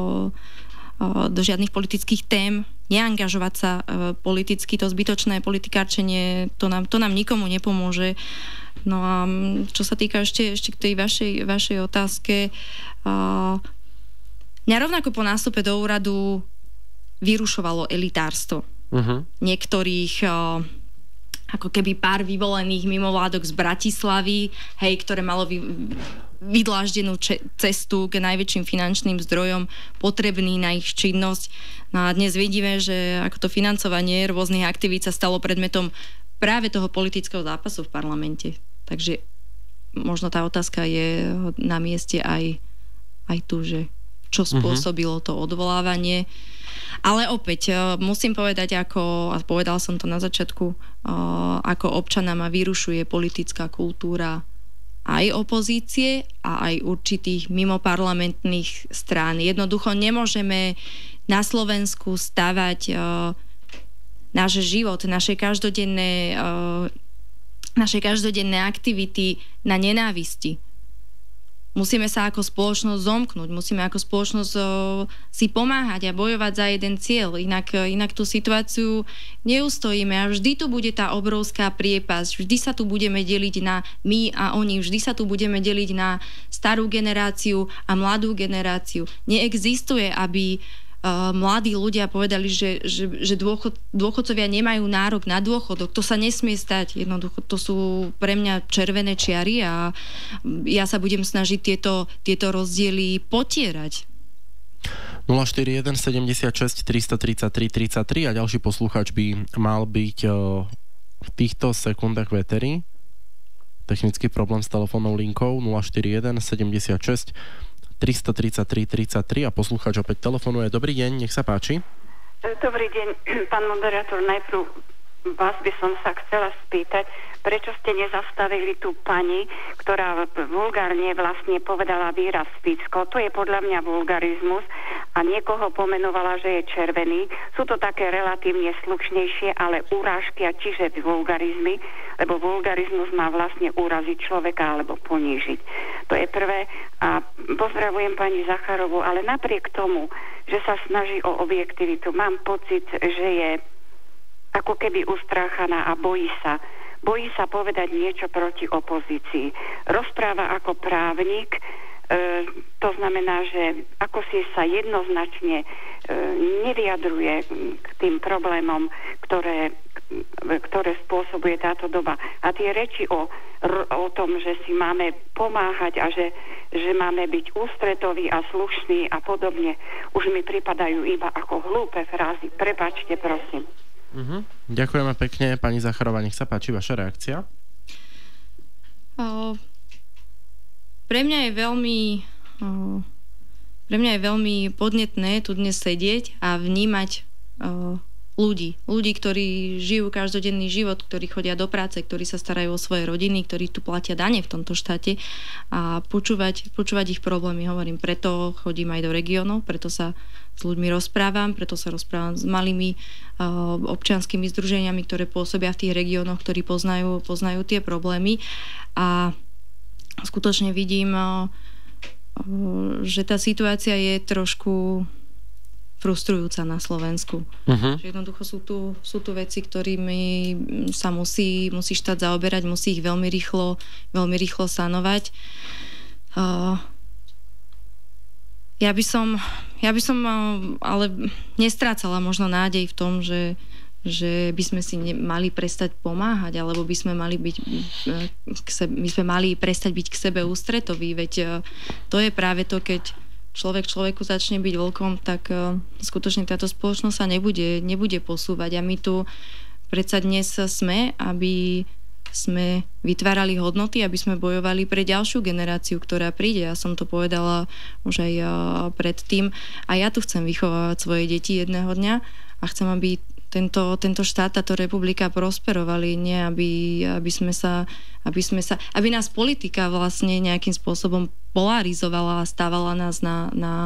do žiadnych politických tém, neangažovať sa politicky, to zbytočné politikárčenie, to nám, to nám nikomu nepomôže. No a čo sa týka ešte, ešte k tej vašej, vašej otázke, mňa rovnako po nástupe do úradu vyrušovalo elitárstvo. Uh-huh. Niektorých uh, ako keby pár vyvolených mimovládok z Bratislavy, hej, ktoré malo vy, vydláždenú če- cestu k najväčším finančným zdrojom potrebný na ich činnosť. No a dnes vidíme, že ako to financovanie rôznych aktivít sa stalo predmetom práve toho politického zápasu v parlamente. Takže možno tá otázka je na mieste aj, aj tu, že čo spôsobilo to odvolávanie. Ale opäť musím povedať, ako, a povedal som to na začiatku, ako občana ma vyrušuje politická kultúra aj opozície a aj určitých mimoparlamentných strán. Jednoducho nemôžeme na Slovensku stavať náš život, naše každodenné, naše každodenné aktivity na nenávisti. Musíme sa ako spoločnosť zomknúť, musíme ako spoločnosť o, si pomáhať a bojovať za jeden cieľ. Inak, inak tú situáciu neustojíme a vždy tu bude tá obrovská priepasť. Vždy sa tu budeme deliť na my a oni. Vždy sa tu budeme deliť na starú generáciu a mladú generáciu. Neexistuje, aby Uh, mladí ľudia povedali, že, že, že dôchod, dôchodcovia nemajú nárok na dôchodok. To sa nesmie stať. Jednoducho, to sú pre mňa červené čiary a ja sa budem snažiť tieto, tieto rozdiely potierať. nula štyri jeden sedemdesiatšesť tristotridsaťtri tridsaťtri a ďalší poslucháč by mal byť uh, v týchto sekundách v éteri. Technický problém s telefónnou linkou nula štyri jeden sedemdesiatšesť tristotridsaťtri tridsaťtri a poslucháč opäť telefonuje. Dobrý deň, nech sa páči. Dobrý deň, pán moderátor. Najprv vás by som sa chcela spýtať, prečo ste nezastavili tú pani, ktorá vulgárne vlastne povedala výraz Ficko. To je podľa mňa vulgarizmus a niekoho pomenovala, že je červený. Sú to také relatívne slušnejšie, ale urážky a čiže vulgarizmy, lebo vulgarizmus má vlastne uraziť človeka alebo ponížiť. To je prvé. A pozdravujem pani Zacharovú, ale napriek tomu, že sa snaží o objektivitu, mám pocit, že je ako keby ustráchaná a bojí sa. Bojí sa povedať niečo proti opozícii. Rozpráva ako právnik, to znamená, že ako si sa jednoznačne nevyjadruje k tým problémom, ktoré, ktoré spôsobuje táto doba. A tie reči o, o tom, že si máme pomáhať a že, že máme byť ústretoví a slušní a podobne, už mi pripadajú iba ako hlúpe frázy. Prepáčte, prosím. Uh-huh. Ďakujeme pekne. Pani Zacharová, nech sa páči vaša reakcia. O, pre mňa je veľmi... O, Pre mňa je veľmi podnetné tu dnes sedieť a vnímať uh, ľudí. Ľudí, ktorí žijú každodenný život, ktorí chodia do práce, ktorí sa starajú o svoje rodiny, ktorí tu platia dane v tomto štáte a počúvať, počúvať ich problémy. Hovorím, preto chodím aj do regiónov, preto sa s ľuďmi rozprávam, preto sa rozprávam s malými uh, občianskymi združeniami, ktoré pôsobia v tých regiónoch, ktorí poznajú, poznajú tie problémy. A skutočne vidím... Uh, že tá situácia je trošku frustrujúca na Slovensku. Uh-huh. Že jednoducho sú tu, sú tu veci, ktorými sa musí, musí štát zaoberať, musí ich veľmi rýchlo, veľmi rýchlo sanovať. Uh, ja by som, ja by som ale nestrácala možno nádej v tom, že že by sme si ne, mali prestať pomáhať, alebo by sme mali byť k sebe, my sme mali prestať byť k sebe ústretoví, veď to je práve to, keď človek človeku začne byť vlkom, tak uh, skutočne táto spoločnosť sa nebude, nebude posúvať. A my tu predsa dnes sme, aby sme vytvárali hodnoty, aby sme bojovali pre ďalšiu generáciu, ktorá príde. Ja som to povedala už aj uh, predtým. A ja tu chcem vychovávať svoje deti jedného dňa a chcem, aby Tento, tento štát, táto republika prosperovali, nie aby, aby, sme sa, aby sme sa, aby nás politika vlastne nejakým spôsobom polarizovala a stávala nás na, na,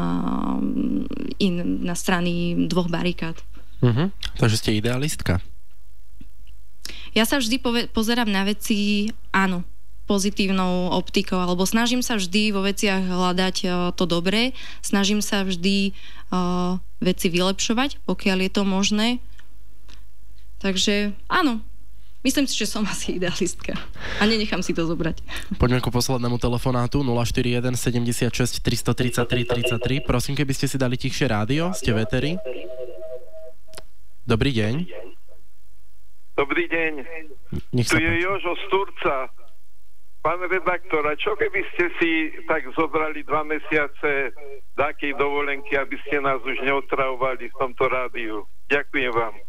in, na strany dvoch barikád. Uh-huh. Takže ste idealistka? Ja sa vždy pove- pozerám na veci, áno, pozitívnou optikou, alebo snažím sa vždy vo veciach hľadať uh, to dobré, snažím sa vždy uh, veci vylepšovať, pokiaľ je to možné. Takže áno, myslím si, že som asi idealistka. A nenechám si to zobrať. Poďme ku poslednému telefonátu nula štyri jeden sedemdesiatšesť tristotridsaťtri tridsaťtri. Prosím, keby ste si dali tichšie rádio, ste v éteri. Dobrý deň. Dobrý deň. Nech sa tu je Jožo z Turca. Pán redaktor, a čo keby ste si tak zobrali dva mesiace takej dovolenky, aby ste nás už neotravovali v tomto rádiu? Ďakujem vám.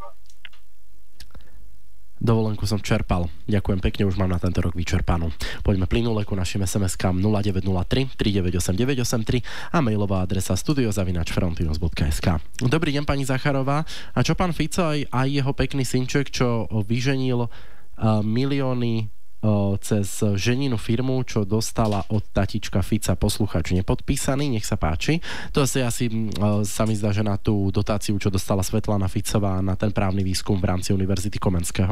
Dovolenku som čerpal. Ďakujem pekne, už mám na tento rok vyčerpanú. Poďme plynule ku našim es em eskám nula deväť nula tri tri deväť osem deväť osem tri a mailová adresa studio zavináč frontinus bodka es ká. Dobrý deň, pani Zacharová. A čo pán Fico aj, aj jeho pekný synček, čo vyženil uh, milióny uh, cez ženinu firmu, čo dostala od tatička Fica posluchač nepodpísaný, nech sa páči. To asi, asi uh, sa mi zdá, že na tú dotáciu, čo dostala Svetlana Ficová na ten právny výskum v rámci Univerzity Komenského.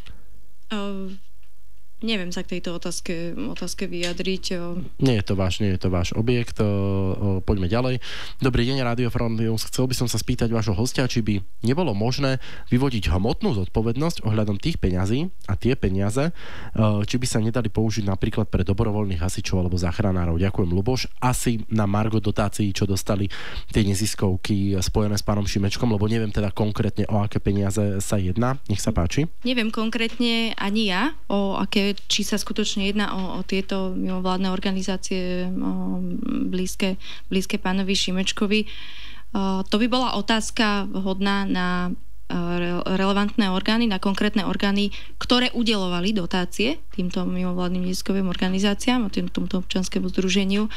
Uh, neviem sa k tejto otázke, otázke vyjadriť. Uh... Nie je to váš, nie je to váš objekt. Uh, uh, poďme ďalej. Dobrý deň, Radio Frontinus. Chcel by som sa spýtať vášho hostia, či by nebolo možné vyvodiť hmotnú zodpovednosť ohľadom tých peňazí a tie peniaze, uh, či by sa nedali použiť napríklad pre dobrovoľných hasičov alebo záchranárov. Ďakujem, Luboš. Asi na margo dotácií, čo dostali tie neziskovky spojené s pánom Šimečkom, lebo neviem teda konkrétne, o aké peniaze sa jedná. Nech sa páči. Neviem konkrétne ani ja, o aké, či sa skutočne jedná o, o tieto mimovládne organizácie o, blízke, blízke pánovi Šimečkovi. O, to by bola otázka vhodná na re, relevantné orgány, na konkrétne orgány, ktoré udeľovali dotácie týmto mimovládnym neziskovým organizáciám, tým, tomto občianskému združeniu. O,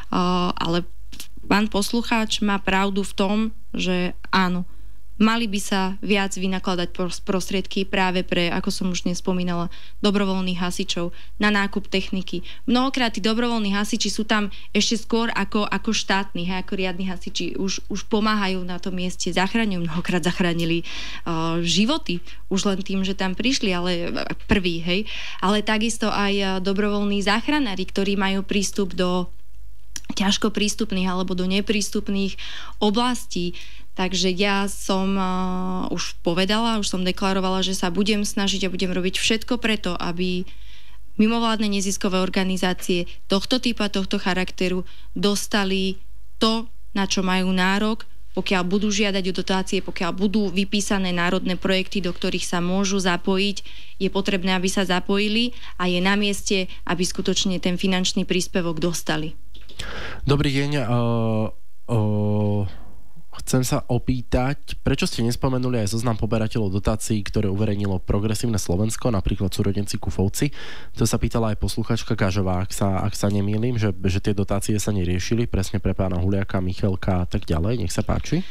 ale pán poslucháč má pravdu v tom, že áno, mali by sa viac vynakladať prostriedky práve pre, ako som už dnes spomínala, dobrovoľných hasičov na nákup techniky. Mnohokrát tí dobrovoľní hasiči sú tam ešte skôr ako, ako štátni, hej, ako riadni hasiči. Už, už pomáhajú na tom mieste, zachraňujú. Mnohokrát zachránili uh, životy už len tým, že tam prišli, ale prví, hej. Ale takisto aj dobrovoľní záchranári, ktorí majú prístup do ťažko prístupných alebo do neprístupných oblastí. Takže ja som uh, už povedala, už som deklarovala, že sa budem snažiť a budem robiť všetko preto, aby, mimovládne neziskové organizácie tohto typu a tohto charakteru dostali to, na čo majú nárok, pokiaľ budú žiadať o dotácie, pokiaľ budú vypísané národné projekty, do ktorých sa môžu zapojiť, je potrebné, aby sa zapojili a je na mieste, aby skutočne ten finančný príspevok dostali. Dobrý deň. Uh, uh, chcem sa opýtať, prečo ste nespomenuli aj zoznam poberateľov dotácií, ktoré uverejnilo Progresívne Slovensko, napríklad súrodenci Kufovci. To sa pýtala aj posluchačka Gažová, ak sa, ak sa nemýlim, že, že tie dotácie sa neriešili presne pre pána Huliaka, Michalka a tak ďalej. Nech sa páči.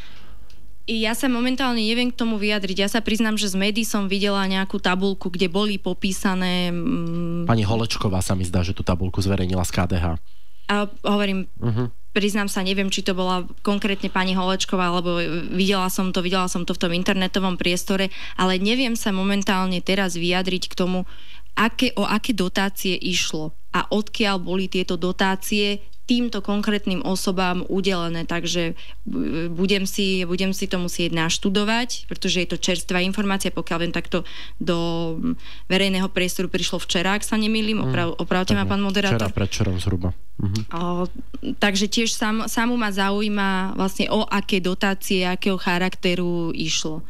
Ja sa momentálne neviem k tomu vyjadriť. Ja sa priznám, že z médií som videla nejakú tabuľku, kde boli popísané... Mm... Pani Holečková sa mi zdá, že tú tabuľku zverejnila z ká dé há. A hovorím... Uh-huh. Priznám sa, neviem, či to bola konkrétne pani Holečková, alebo videla som to, videla som to v tom internetovom priestore, ale neviem sa momentálne teraz vyjadriť k tomu, aké, o aké dotácie išlo a odkiaľ boli tieto dotácie týmto konkrétnym osobám udelené. Takže budem si, budem si to musieť naštudovať, pretože je to čerstvá informácia, pokiaľ viem, takto do verejného priestoru prišlo včera, ak sa nemýlim, oprav, opravte ma, pán moderátor. Včera, predčerom zhruba. Mhm. O, takže tiež sam, samú ma zaujíma vlastne o aké dotácie, akého charakteru išlo.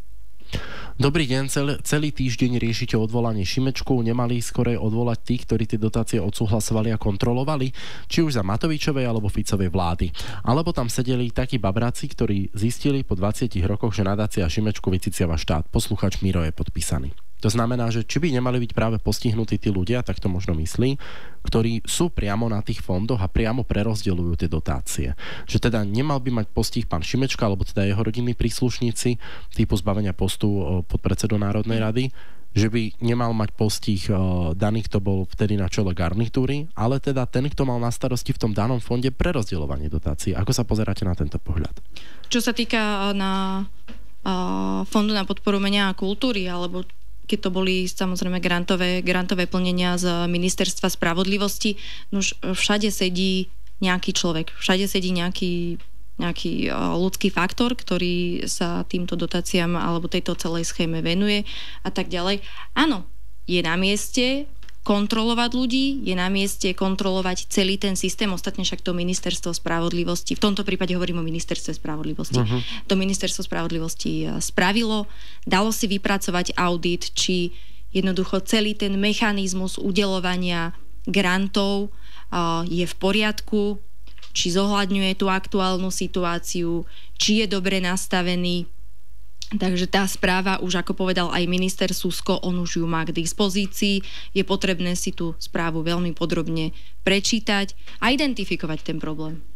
Dobrý deň, celý, celý týždeň riešite odvolanie Šimečku. Nemali skorej odvolať tých, ktorí tie dotácie odsúhlasovali a kontrolovali, či už za Matovičovej alebo Ficovej vlády. Alebo tam sedeli takí babráci, ktorí zistili po dvadsiatich rokoch, že nadácia Šimečku vyciciava štát. Posluchač Miro je podpísaný. To znamená, že či by nemali byť práve postihnutí tí ľudia, tak to možno myslí, ktorí sú priamo na tých fondoch a priamo prerozdeľujú tie dotácie. Že teda nemal by mať postih pán Šimečka, alebo teda jeho rodinní príslušníci, typu zbavenia postu podpredsedu Národnej rady, že by nemal mať postih daný, kto bol vtedy na čele garnitúry, ale teda ten, kto mal na starosti v tom danom fonde prerozdeľovanie dotácií. Ako sa pozeráte na tento pohľad? Čo sa týka na uh, Fondu na podporu umenia a kultúry, alebo keď to boli samozrejme grantové, grantové plnenia z Ministerstva spravodlivosti, už všade sedí nejaký človek, všade sedí nejaký, nejaký ľudský faktor, ktorý sa týmto dotáciám alebo tejto celej schéme venuje a tak ďalej. Áno, je na mieste kontrolovať ľudí, je na mieste kontrolovať celý ten systém, ostatne však to Ministerstvo spravodlivosti, v tomto prípade hovorím o Ministerstve spravodlivosti, uh-huh. to Ministerstvo spravodlivosti spravilo, dalo si vypracovať audit, či jednoducho celý ten mechanizmus udeľovania grantov uh, je v poriadku, či zohľadňuje tú aktuálnu situáciu, či je dobre nastavený. Takže tá správa, už ako povedal aj minister Susko, on už ju má k dispozícii. Je potrebné si tú správu veľmi podrobne prečítať a identifikovať ten problém.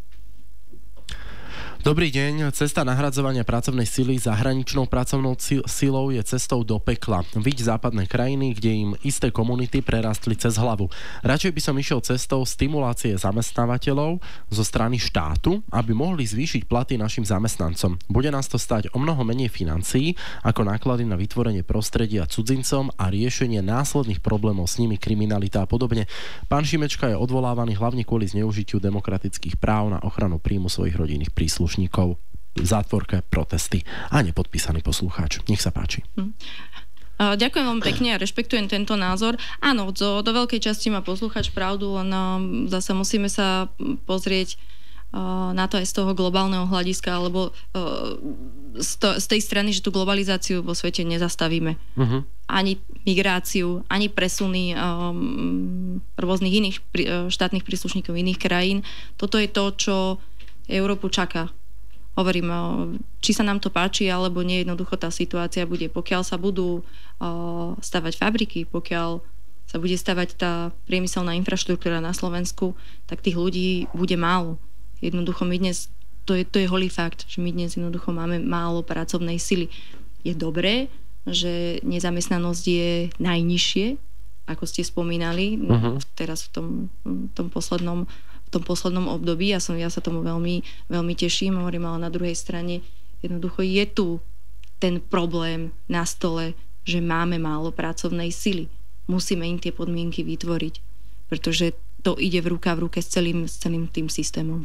Dobrý deň. Cesta nahradzovania pracovnej sily zahraničnou pracovnou silou je cestou do pekla. Vidť západné krajiny, kde im isté komunity prerastli cez hlavu. Radšej by som išiel cestou stimulácie zamestnávateľov zo strany štátu, aby mohli zvýšiť platy našim zamestnancom. Bude nás to stať o mnoho menej financií, ako náklady na vytvorenie prostredia cudzincom a riešenie následných problémov s nimi, kriminalita a podobne. Pán Šimečka je odvolávaný hlavne kvôli zneužitiu demokratických práv na ochranu príjmu svojich rodinných príslušníkov. V zátvorke protesty a nepodpísaný poslucháč. Nech sa páči. Hm. Ďakujem veľmi pekne a rešpektujem tento názor. Áno, do, do veľkej časti má poslucháč pravdu, len zase musíme sa pozrieť na to aj z toho globálneho hľadiska, alebo z, to, z tej strany, že tú globalizáciu vo svete nezastavíme. Uh-huh. Ani migráciu, ani presuny um, rôznych iných štátnych príslušníkov iných krajín. Toto je to, čo Európu čaká. Hovorím, či sa nám to páči, alebo nie, jednoducho tá situácia bude. Pokiaľ sa budú stavať fabriky, pokiaľ sa bude stavať tá priemyselná infraštruktúra na Slovensku, tak tých ľudí bude málo. Jednoducho my dnes, to je, to je holý fakt, že my dnes jednoducho máme málo pracovnej sily. Je dobré, že nezamestnanosť je najnižšie, ako ste spomínali, uh-huh. teraz v tom, v tom poslednom v tom poslednom období. Ja, som, ja sa tomu veľmi, veľmi teším, hovorím, ale na druhej strane jednoducho je tu ten problém na stole, že máme málo pracovnej sily. Musíme im tie podmienky vytvoriť, pretože to ide v ruka v ruke s celým, s celým tým systémom.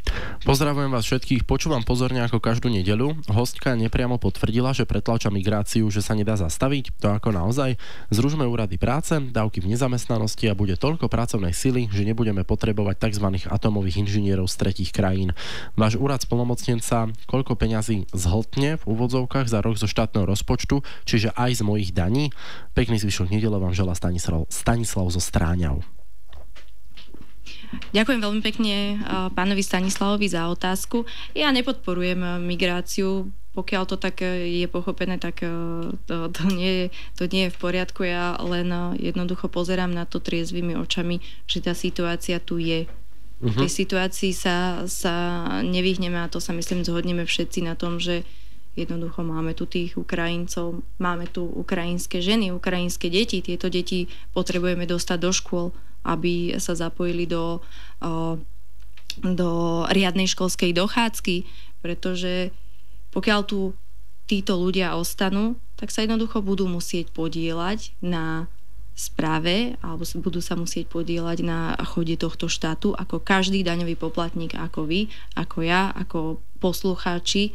Pozdravujem vás všetkých, počúvam pozorne ako každú nedeľu. Hostka nepriamo potvrdila, že pretláča migráciu, že sa nedá zastaviť. To ako naozaj? Zružme úrady práce, dávky v nezamestnanosti a bude toľko pracovnej sily, že nebudeme potrebovať tzv. Atomových inžinierov z tretích krajín. Váš úrad splnomocnenca koľko peňazí zhltne v úvodzovkách za rok zo štátneho rozpočtu, čiže aj z mojich daní? Pekný zvyšok nedele vám želá Stanislav, Stanislav zo Stráňov. Ďakujem veľmi pekne pánovi Stanislavovi za otázku. Ja nepodporujem migráciu. Pokiaľ to tak je pochopené, tak to, to, nie, je, to nie je v poriadku. Ja len jednoducho pozerám na to triezvými očami, že tá situácia tu je. Uh-huh. V tej situácii sa, sa nevyhneme a to sa myslím zhodneme všetci na tom, že jednoducho máme tu tých Ukrajincov, máme tu ukrajinské ženy, ukrajinské deti. Tieto deti potrebujeme dostať do škôl, aby sa zapojili do, do riadnej školskej dochádzky, pretože pokiaľ tu títo ľudia ostanú, tak sa jednoducho budú musieť podieľať na správe alebo budú sa musieť podieľať na chode tohto štátu ako každý daňový poplatník, ako vy, ako ja, ako poslucháči.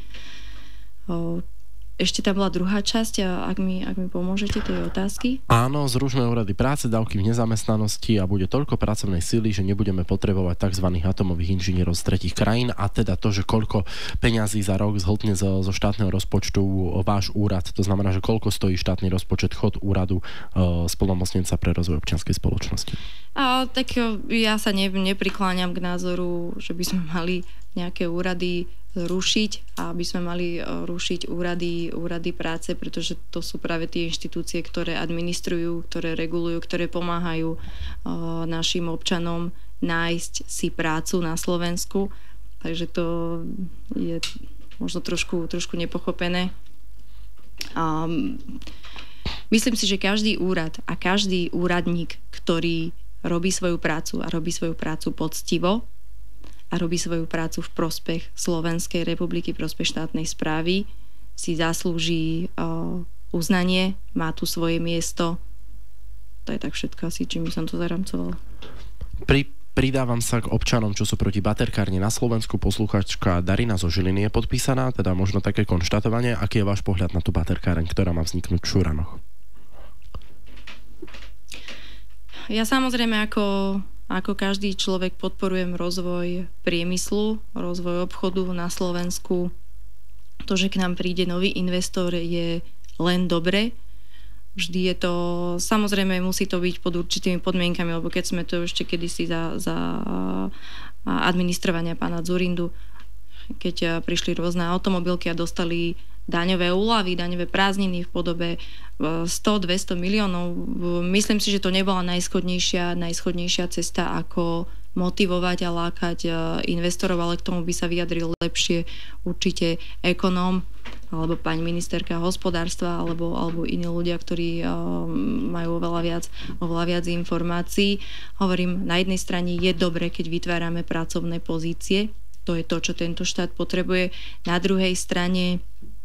Ešte tam bola druhá časť, ak mi, ak mi pomôžete tej otázky. Áno, zružme úrady práce, dávky v nezamestnanosti a bude toľko pracovnej sily, že nebudeme potrebovať tzv. Atomových inžinierov z tretích krajín a teda to, že koľko peňazí za rok zhltne zo, zo štátneho rozpočtu váš úrad, to znamená, že koľko stojí štátny rozpočet chod úradu e, splnomocnenca pre rozvoj občianskej spoločnosti. A, tak ja sa ne, neprikláňam k názoru, že by sme mali nejaké úrady rušiť a aby sme mali rušiť úrady, úrady práce, pretože to sú práve tie inštitúcie, ktoré administrujú, ktoré regulujú, ktoré pomáhajú uh, našim občanom nájsť si prácu na Slovensku. Takže to je možno trošku, trošku nepochopené. Um, myslím si, že každý úrad a každý úradník, ktorý robí svoju prácu a robí svoju prácu poctivo, a robí svoju prácu v prospech Slovenskej republiky, v prospech štátnej správy, si zaslúži uh, uznanie, má tu svoje miesto. To je tak všetko asi, čím som to zaramcovala. Pri, pridávam sa k občanom, čo sú proti baterkárne na Slovensku. Posluchačka Darina zo Žiliny je podpísaná, teda možno také konštatovanie. Aký je váš pohľad na tú baterkáreň, ktorá má vzniknúť v Šuranoch? Ja samozrejme ako Ako každý človek podporujem rozvoj priemyslu, rozvoj obchodu na Slovensku. To, že k nám príde nový investor, je len dobre. Vždy je to, samozrejme musí to byť pod určitými podmienkami, lebo keď sme to ešte kedysi za, za administrovania pána Dzurindu, keď prišli rôzne automobilky a dostali daňové úľavy, daňové prázdniny v podobe sto dvesto miliónov. Myslím si, že to nebola najschodnejšia, najschodnejšia cesta, ako motivovať a lákať investorov, ale k tomu by sa vyjadril lepšie určite ekonóm alebo pani ministerka hospodárstva alebo, alebo iní ľudia, ktorí majú oveľa viac, oveľa viac informácií. Hovorím, na jednej strane je dobre, keď vytvárame pracovné pozície. To je to, čo tento štát potrebuje. Na druhej strane,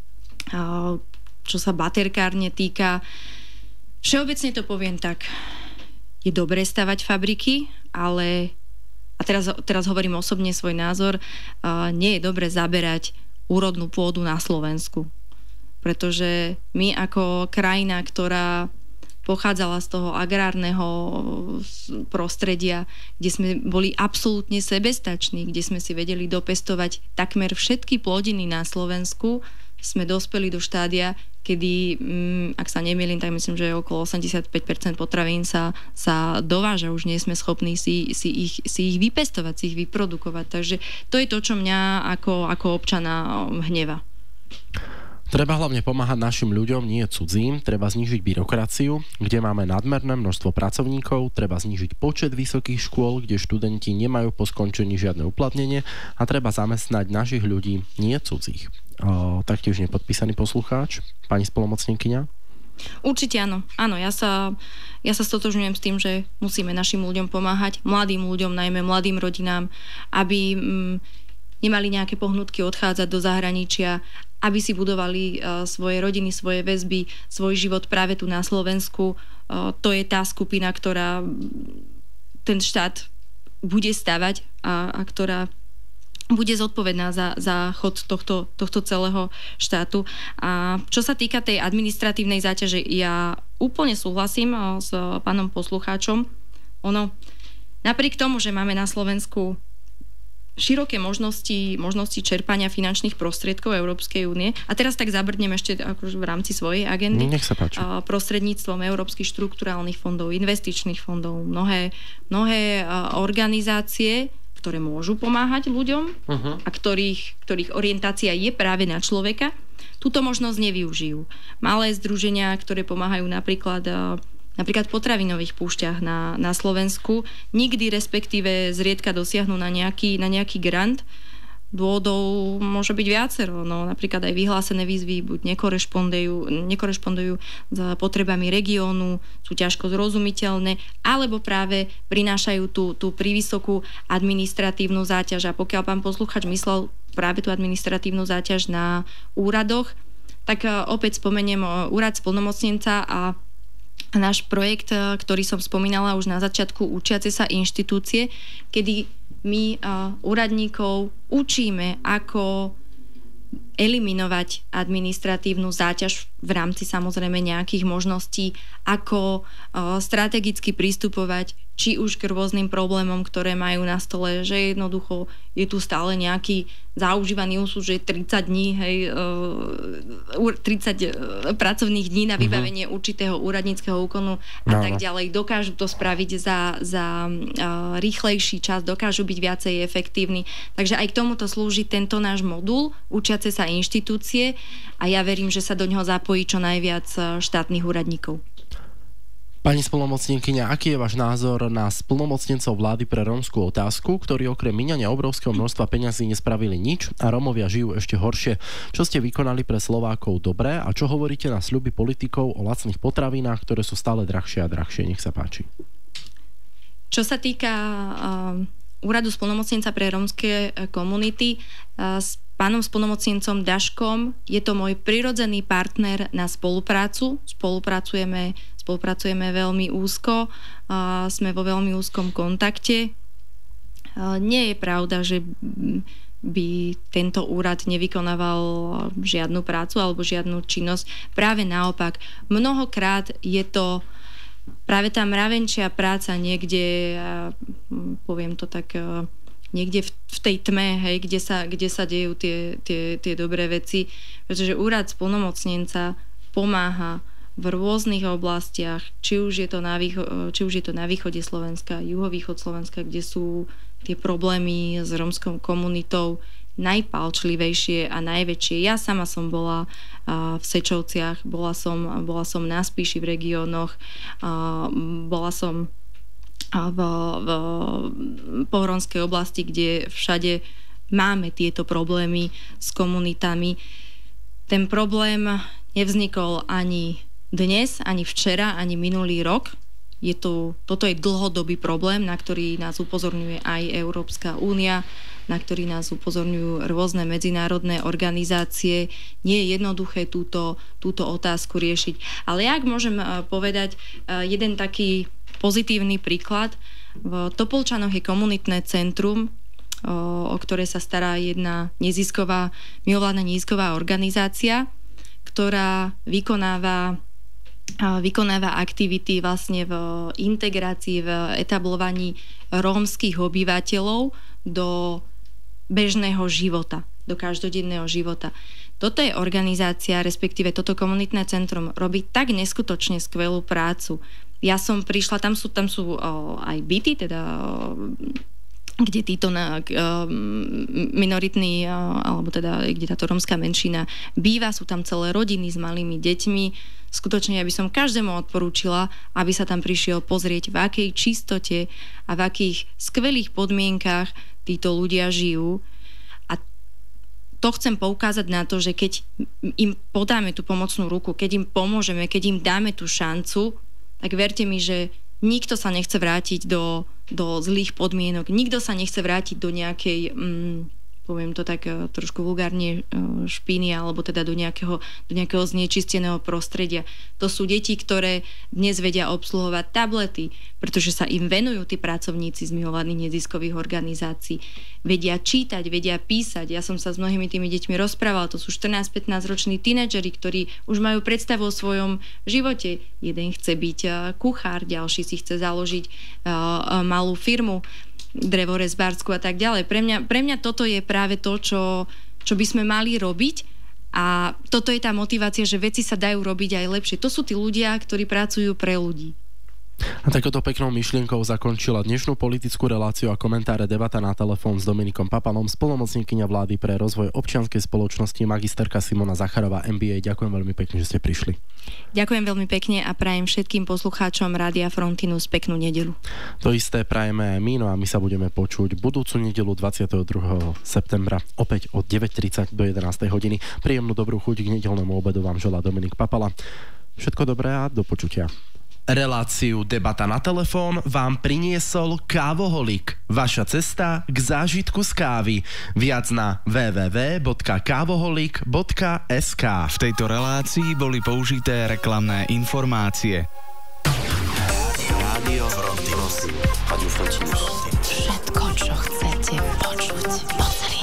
čo sa baterkárne týka, všeobecne to poviem tak, je dobré stavať fabriky, ale, a teraz, teraz hovorím osobne svoj názor, nie je dobré zaberať úrodnú pôdu na Slovensku. Pretože my ako krajina, ktorá pochádzala z toho agrárneho prostredia, kde sme boli absolútne sebestační, kde sme si vedeli dopestovať takmer všetky plodiny na Slovensku, sme dospeli do štádia, kedy, ak sa nemýlim, tak myslím, že okolo osemdesiatpäť percent potravín sa, sa dováža. Už nie sme schopní si, si, ich, si ich vypestovať, si ich vyprodukovať. Takže to je to, čo mňa ako, ako občana hneva. Treba hlavne pomáhať našim ľuďom, nie cudzím. Treba znížiť byrokraciu, kde máme nadmerné množstvo pracovníkov. Treba znížiť počet vysokých škôl, kde študenti nemajú po skončení žiadne uplatnenie. A treba zamestnať našich ľudí, nie cudzích. O, taktiež nepodpísaný poslucháč, pani spolomocnenkyňa. Určite áno. Áno, ja sa, ja sa stotožňujem s tým, že musíme našim ľuďom pomáhať, mladým ľuďom, najmä mladým rodinám, aby mm, nemali nejaké pohnutky odchádzať do zahraničia, aby si budovali uh, svoje rodiny, svoje väzby, svoj život práve tu na Slovensku. Uh, to je tá skupina, ktorá ten štát bude stavať a, a ktorá bude zodpovedná za, za chod tohto, tohto celého štátu. A čo sa týka tej administratívnej záťaže, ja úplne súhlasím s pánom poslucháčom. Ono, napriek tomu, že máme na Slovensku široké možnosti, možnosti čerpania finančných prostriedkov Európskej únie. A teraz tak zabrdnem ešte akože v rámci svojej agendy. Nech sa páči. Prostredníctvom európskych štrukturálnych fondov, investičných fondov, mnohé, mnohé organizácie, ktoré môžu pomáhať ľuďom uh-huh. a ktorých, ktorých orientácia je práve na človeka, túto možnosť nevyužijú. Malé združenia, ktoré pomáhajú napríklad napríklad v potravinových púšťach na, na Slovensku, nikdy respektíve zriedka dosiahnu na nejaký, na nejaký grant. Dôvodov môže byť viacero. No, napríklad aj vyhlásené výzvy buď nekorešpondujú, nekorešpondujú s potrebami regiónu, sú ťažko zrozumiteľné, alebo práve prinášajú tú, tú privysokú administratívnu záťaž. A pokiaľ pán posluchač myslel práve tú administratívnu záťaž na úradoch, tak opäť spomeniem úrad splnomocnenca a náš projekt, ktorý som spomínala už na začiatku, učiace sa inštitúcie, kedy my uh, úradníkov učíme, ako eliminovať administratívnu záťaž v rámci samozrejme nejakých možností, ako uh, strategicky pristupovať či už k rôznym problémom, ktoré majú na stole, že jednoducho je tu stále nejaký zaužívaný úsud, že tridsať dní, hej, tridsať pracovných dní na vybavenie uh-huh. určitého úradníckeho úkonu a no, tak ďalej. Dokážu to spraviť za, za uh, rýchlejší čas, dokážu byť viacej efektívni. Takže aj k tomuto slúži tento náš modul, učiace sa inštitúcie, a ja verím, že sa do ňoho zapojí čo najviac štátnych úradníkov. Pani splnomocnenkyňa, aký je váš názor na splnomocnencov vlády pre rómskú otázku, ktorí okrem míňania obrovského množstva peňazí nespravili nič a Rómovia žijú ešte horšie? Čo ste vykonali pre Slovákov dobré a čo hovoríte na sľuby politikov o lacných potravinách, ktoré sú stále drahšie a drahšie? Nech sa páči. Čo sa týka uh, úradu splnomocnenca pre rómske komunity, uh, s pánom splnomocnencom Daškom je to môj prirodzený partner na spoluprácu. Spolupracujeme Spolupracujeme veľmi úzko, a sme vo veľmi úzkom kontakte. Nie je pravda, že by tento úrad nevykonával žiadnu prácu alebo žiadnu činnosť. Práve naopak, mnohokrát je to práve tá mravenčia práca niekde, poviem to tak, niekde v, v tej tme, hej, kde sa, kde sa dejú tie, tie, tie dobré veci, pretože úrad splnomocnenca pomáha v rôznych oblastiach, či už je to na, výcho- či už je to na východe Slovenska, juhovýchod Slovenska, kde sú tie problémy s rómskou komunitou najpálčlivejšie a najväčšie. Ja sama som bola uh, v Sečovciach, bola som, bola som na Spíši v regiónoch, uh, bola som uh, v, v pohronskej oblasti, kde všade máme tieto problémy s komunitami. Ten problém nevznikol ani dnes, ani včera, ani minulý rok. Je to, toto je dlhodobý problém, na ktorý nás upozorňuje aj Európska únia, na ktorý nás upozorňujú rôzne medzinárodné organizácie. Nie je jednoduché túto, túto otázku riešiť. Ale ak môžem povedať jeden taký pozitívny príklad, v Topolčanoch je komunitné centrum, o ktoré sa stará jedna nezisková, mimovládna nezisková organizácia, ktorá vykonáva vykonáva aktivity vlastne v integrácii, v etablovaní rómskych obyvateľov do bežného života, do každodenného života. Toto je organizácia, respektíve toto komunitné centrum robí tak neskutočne skvelú prácu. Ja som prišla, tam sú, tam sú aj byty, teda kde títo na, uh, minoritní, uh, alebo teda kde táto rómska menšina býva, sú tam celé rodiny s malými deťmi. Skutočne ja by som každému odporúčila, aby sa tam prišiel pozrieť, v akej čistote a v akých skvelých podmienkach títo ľudia žijú. A to chcem poukázať na to, že keď im podáme tú pomocnú ruku, keď im pomôžeme, keď im dáme tú šancu, tak verte mi, že nikto sa nechce vrátiť do, do zlých podmienok, nikto sa nechce vrátiť do nejakej mm, poviem to tak trošku vulgárne, špiny alebo teda do nejakého, do nejakého znečisteného prostredia. To sú deti, ktoré dnes vedia obsluhovať tablety, pretože sa im venujú tí pracovníci z mimovládnych neziskových organizácií. Vedia čítať, vedia písať. Ja som sa s mnohými tými deťmi rozprávala. To sú štrnásť pätnásť roční tínedžeri, ktorí už majú predstavu o svojom živote. Jeden chce byť kuchár, ďalší si chce založiť malú firmu, drevorezbársku a tak ďalej. Pre mňa, pre mňa toto je práve to, čo, čo by sme mali robiť a toto je tá motivácia, že veci sa dajú robiť aj lepšie. To sú tí ľudia, ktorí pracujú pre ľudí. A takouto peknou myšlienkou zakončila dnešnú politickú reláciu a komentáre debata na telefón s Dominikom Papalom, spolomocníkyňa vlády pre rozvoj občianskej spoločnosti, magisterka Simona Zacharová, em bé á. Ďakujem veľmi pekne, že ste prišli. Ďakujem veľmi pekne a prajem všetkým poslucháčom Rádia Frontinus peknú nedeľu. To isté prajeme aj my, no a my sa budeme počuť budúcu nedeľu dvadsiateho druhého septembra opäť od deväť tridsať do jedenástej hodiny. Príjemnú dobrú chuť k nedeľnému obedu vám želá Dominik Papala. Všetko dobré a do počutia. Reláciu Debata na telefón vám priniesol Kávoholik. Vaša cesta k zážitku z kávy. Viac na w w w bodka kávoholik bodka es ká. V tejto relácii boli použité reklamné informácie. Rádio Frontinus. Rádio Frontinus. Všetko, čo chcete počuť po celý